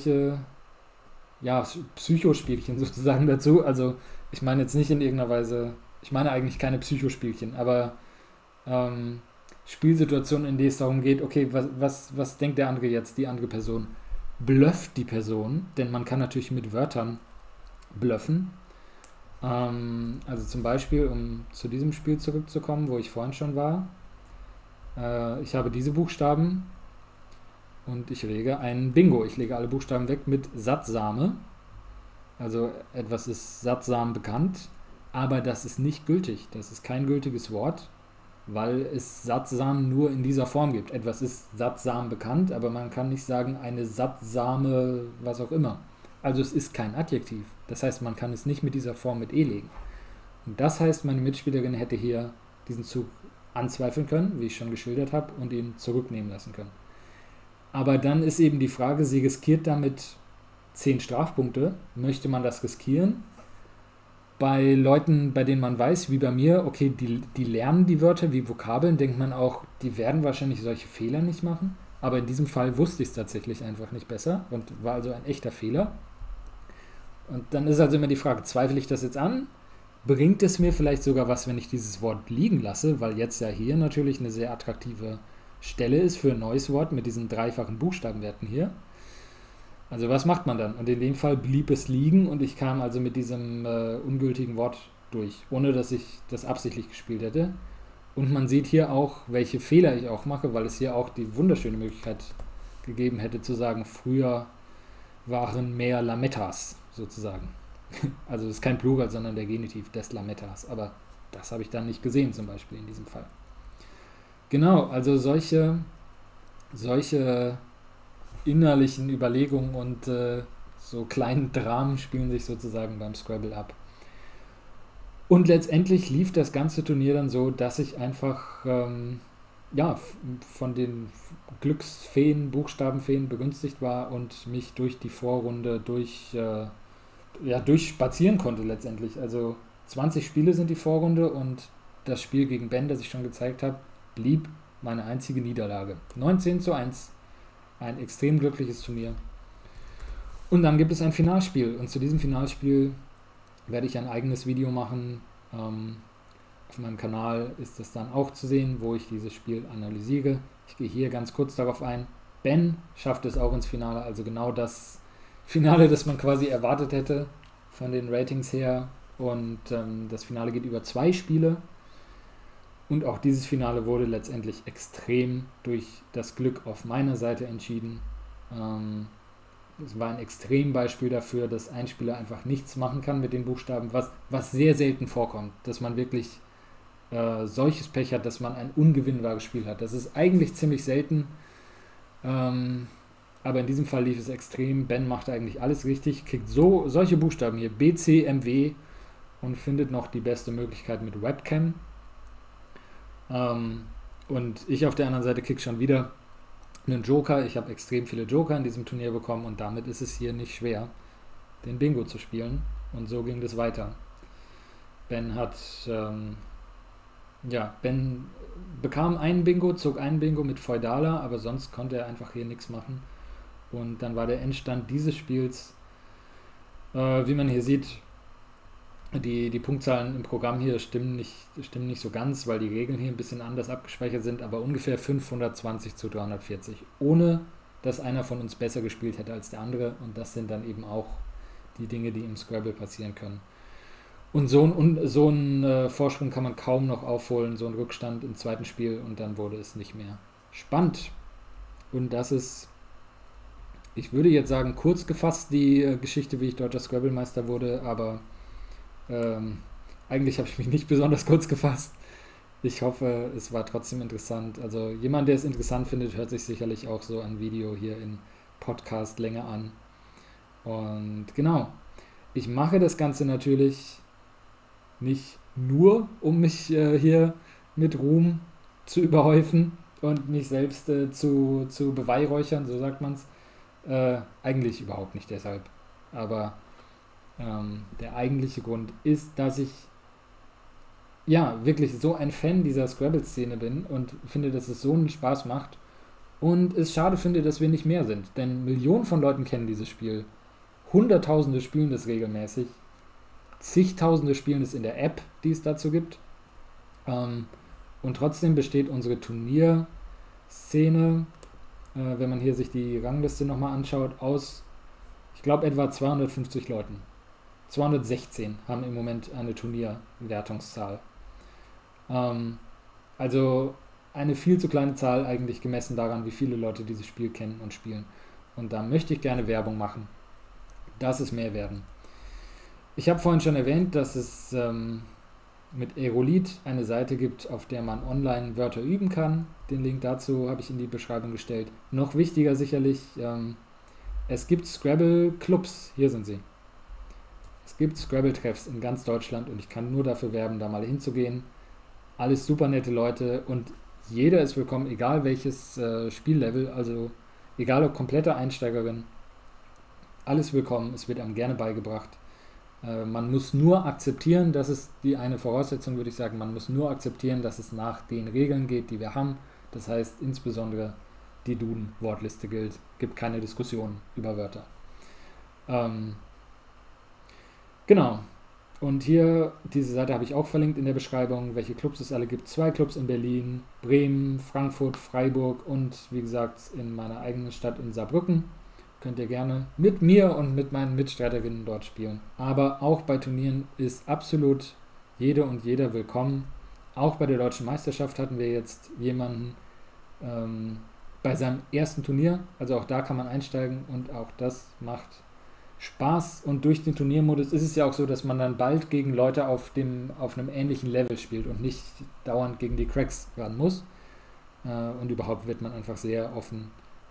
ja, Psychospielchen sozusagen dazu. Also ich meine jetzt nicht in irgendeiner Weise, ich meine eigentlich keine Psychospielchen, aber Spielsituationen, in denen es darum geht, okay, was denkt der andere jetzt, die andere Person? Blufft die Person, denn man kann natürlich mit Wörtern bluffen. Also zum Beispiel, um zu diesem Spiel zurückzukommen, wo ich vorhin schon war. Ich habe diese Buchstaben und ich lege ein Bingo. Ich lege alle Buchstaben weg mit Sattsame. Also etwas ist sattsam bekannt, aber das ist nicht gültig. Das ist kein gültiges Wort, weil es sattsam nur in dieser Form gibt. Etwas ist sattsam bekannt, aber man kann nicht sagen, eine sattsame, was auch immer. Also es ist kein Adjektiv. Das heißt, man kann es nicht mit dieser Form mit E legen. Und das heißt, meine Mitspielerin hätte hier diesen Zug anzweifeln können, wie ich schon geschildert habe, und ihn zurücknehmen lassen können. Aber dann ist eben die Frage, sie riskiert damit 10 Strafpunkte. Möchte man das riskieren? Bei Leuten, bei denen man weiß, wie bei mir, okay, die lernen die Wörter wie Vokabeln, denkt man auch, die werden wahrscheinlich solche Fehler nicht machen. Aber in diesem Fall wusste ich es tatsächlich einfach nicht besser und war also ein echter Fehler. Und dann ist also immer die Frage, zweifle ich das jetzt an? Bringt es mir vielleicht sogar was, wenn ich dieses Wort liegen lasse? Weil jetzt ja hier natürlich eine sehr attraktive Stelle ist für ein neues Wort mit diesen dreifachen Buchstabenwerten hier. Also was macht man dann? Und in dem Fall blieb es liegen und ich kam also mit diesem ungültigen Wort durch, ohne dass ich das absichtlich gespielt hätte. Und man sieht hier auch, welche Fehler ich auch mache, weil es hier auch die wunderschöne Möglichkeit gegeben hätte zu sagen, früher waren mehr Lamettas sozusagen. Also es ist kein Plural, sondern der Genitiv des Lamettas. Aber das habe ich dann nicht gesehen zum Beispiel in diesem Fall. Genau, also solche innerlichen Überlegungen und so kleinen Dramen spielen sich sozusagen beim Scrabble ab. Und letztendlich lief das ganze Turnier dann so, dass ich einfach ja, von den Glücksfeen, Buchstabenfeen begünstigt war und mich durch die Vorrunde durchspazieren konnte letztendlich. Also 20 Spiele sind die Vorrunde und das Spiel gegen Ben, das ich schon gezeigt habe, blieb meine einzige Niederlage. 19:1. Ein extrem glückliches Turnier. Und dann gibt es ein Finalspiel. Und zu diesem Finalspiel werde ich ein eigenes Video machen. Auf meinem Kanal ist es dann auch zu sehen, wo ich dieses Spiel analysiere. Ich gehe hier ganz kurz darauf ein. Ben schafft es auch ins Finale, also genau das Finale, das man quasi erwartet hätte von den Ratings her. Und das Finale geht über 2 Spiele. Und auch dieses Finale wurde letztendlich extrem durch das Glück auf meiner Seite entschieden. Es war ein Extrembeispiel dafür, dass ein Spieler einfach nichts machen kann mit den Buchstaben, was sehr selten vorkommt, dass man wirklich solches Pech hat, dass man ein ungewinnbares Spiel hat. Das ist eigentlich ziemlich selten, aber in diesem Fall lief es extrem. Ben machte eigentlich alles richtig, kriegt solche Buchstaben hier, B, C, M, W, und findet noch die beste Möglichkeit mit Webcam. Und ich auf der anderen Seite krieg schon wieder einen Joker. Ich habe extrem viele Joker in diesem Turnier bekommen und damit ist es hier nicht schwer, den Bingo zu spielen. Und so ging das weiter. Ben bekam einen Bingo, zog einen Bingo mit Feudala, aber sonst konnte er einfach hier nichts machen. Und dann war der Endstand dieses Spiels, wie man hier sieht, die Punktzahlen im Programm hier stimmen nicht so ganz, weil die Regeln hier ein bisschen anders abgespeichert sind, aber ungefähr 520:340, ohne dass einer von uns besser gespielt hätte als der andere. Und das sind dann eben auch die Dinge, die im Scrabble passieren können. Und so einen Vorsprung kann man kaum noch aufholen, so einen Rückstand im zweiten Spiel, und dann wurde es nicht mehr spannend. Und das ist, ich würde jetzt sagen, kurz gefasst die Geschichte, wie ich deutscher Scrabble-Meister wurde, aber eigentlich habe ich mich nicht besonders kurz gefasst. Ich hoffe, es war trotzdem interessant. Also jemand, der es interessant findet, hört sich sicherlich auch so ein Video hier in Podcast-Länge an. Und genau, ich mache das Ganze natürlich nicht nur, um mich hier mit Ruhm zu überhäufen und mich selbst zu beweihräuchern, so sagt man es. Eigentlich überhaupt nicht deshalb. Aber der eigentliche Grund ist, dass ich ja wirklich so ein Fan dieser Scrabble-Szene bin und finde, dass es so einen Spaß macht und es schade finde, dass wir nicht mehr sind. Denn Millionen von Leuten kennen dieses Spiel. Hunderttausende spielen das regelmäßig. Zigtausende spielen es in der App, die es dazu gibt. Und trotzdem besteht unsere Turnierszene, wenn man hier sich die Rangliste nochmal anschaut, aus, ich glaube, etwa 250 Leuten. 216 haben im Moment eine Turnierwertungszahl. Also eine viel zu kleine Zahl eigentlich gemessen daran, wie viele Leute dieses Spiel kennen und spielen. Und da möchte ich gerne Werbung machen, dass es mehr werden. Ich habe vorhin schon erwähnt, dass es mit Aerolit eine Seite gibt, auf der man online Wörter üben kann. Den Link dazu habe ich in die Beschreibung gestellt. Noch wichtiger sicherlich, es gibt Scrabble-Clubs, hier sind sie. Es gibt Scrabble-Treffs in ganz Deutschland und ich kann nur dafür werben, da mal hinzugehen. Alles super nette Leute und jeder ist willkommen, egal welches Spiellevel, also egal ob komplette Einsteigerin, alles willkommen, es wird einem gerne beigebracht. Man muss nur akzeptieren, das ist die eine Voraussetzung, würde ich sagen, man muss nur akzeptieren, dass es nach den Regeln geht, die wir haben. Das heißt insbesondere die Duden-Wortliste gilt, gibt keine Diskussion über Wörter. Genau. Und hier, diese Seite habe ich auch verlinkt in der Beschreibung, welche Clubs es alle gibt. 2 Clubs in Berlin, Bremen, Frankfurt, Freiburg und wie gesagt in meiner eigenen Stadt in Saarbrücken. Könnt ihr gerne mit mir und mit meinen Mitstreiterinnen dort spielen. Aber auch bei Turnieren ist absolut jede und jeder willkommen. Auch bei der Deutschen Meisterschaft hatten wir jetzt jemanden bei seinem ersten Turnier. Also auch da kann man einsteigen und auch das macht Spaß. Und durch den Turniermodus ist es ja auch so, dass man dann bald gegen Leute auf einem ähnlichen Level spielt und nicht dauernd gegen die Cracks ran muss. Und überhaupt wird man einfach sehr offen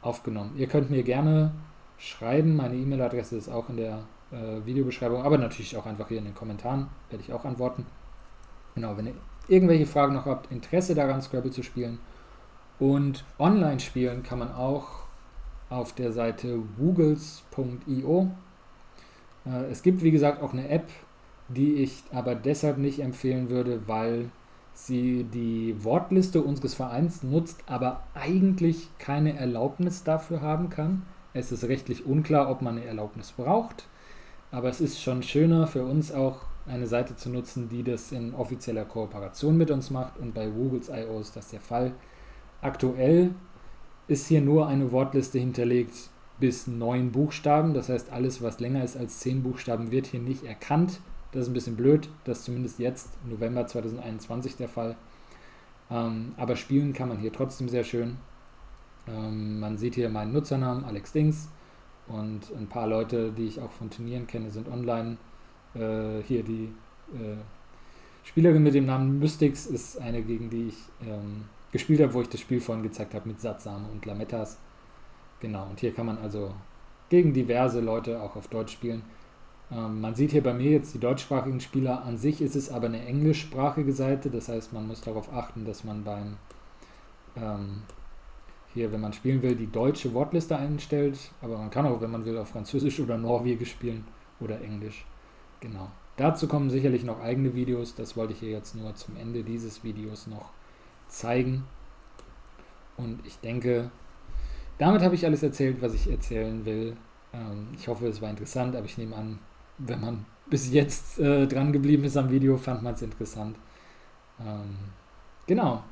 aufgenommen. Ihr könnt mir gerne schreiben, meine E-Mail-Adresse ist auch in der Videobeschreibung, aber natürlich auch einfach hier in den Kommentaren, werde ich auch antworten. Genau, wenn ihr irgendwelche Fragen noch habt, Interesse daran, Scrabble zu spielen und online spielen kann man auch auf der Seite woogles.io. Es gibt, wie gesagt, auch eine App, die ich aber deshalb nicht empfehlen würde, weil sie die Wortliste unseres Vereins nutzt, aber eigentlich keine Erlaubnis dafür haben kann. Es ist rechtlich unklar, ob man eine Erlaubnis braucht, aber es ist schon schöner für uns auch, eine Seite zu nutzen, die das in offizieller Kooperation mit uns macht, und bei Woogles.io ist das der Fall. Aktuell ist hier nur eine Wortliste hinterlegt bis 9 Buchstaben, das heißt alles, was länger ist als 10 Buchstaben, wird hier nicht erkannt. Das ist ein bisschen blöd, das ist zumindest jetzt, November 2021, der Fall. Aber spielen kann man hier trotzdem sehr schön. Man sieht hier meinen Nutzernamen, Alex Dings, und ein paar Leute, die ich auch von Turnieren kenne, sind online. Hier die Spielerin mit dem Namen Mystics ist eine, gegen die ich gespielt habe, wo ich das Spiel vorhin gezeigt habe mit Satsame und Lamettas. Genau, und hier kann man also gegen diverse Leute auch auf Deutsch spielen. Man sieht hier bei mir jetzt die deutschsprachigen Spieler. An sich ist es aber eine englischsprachige Seite, das heißt, man muss darauf achten, dass man beim hier, wenn man spielen will, die deutsche Wortliste einstellt, aber man kann auch, wenn man will, auf Französisch oder Norwegisch spielen oder Englisch. Genau. Dazu kommen sicherlich noch eigene Videos, das wollte ich hier jetzt nur zum Ende dieses Videos noch zeigen. Und ich denke, damit habe ich alles erzählt, was ich erzählen will. Ich hoffe, es war interessant, aber ich nehme an, wenn man bis jetzt dran geblieben ist am Video, fand man es interessant. Genau.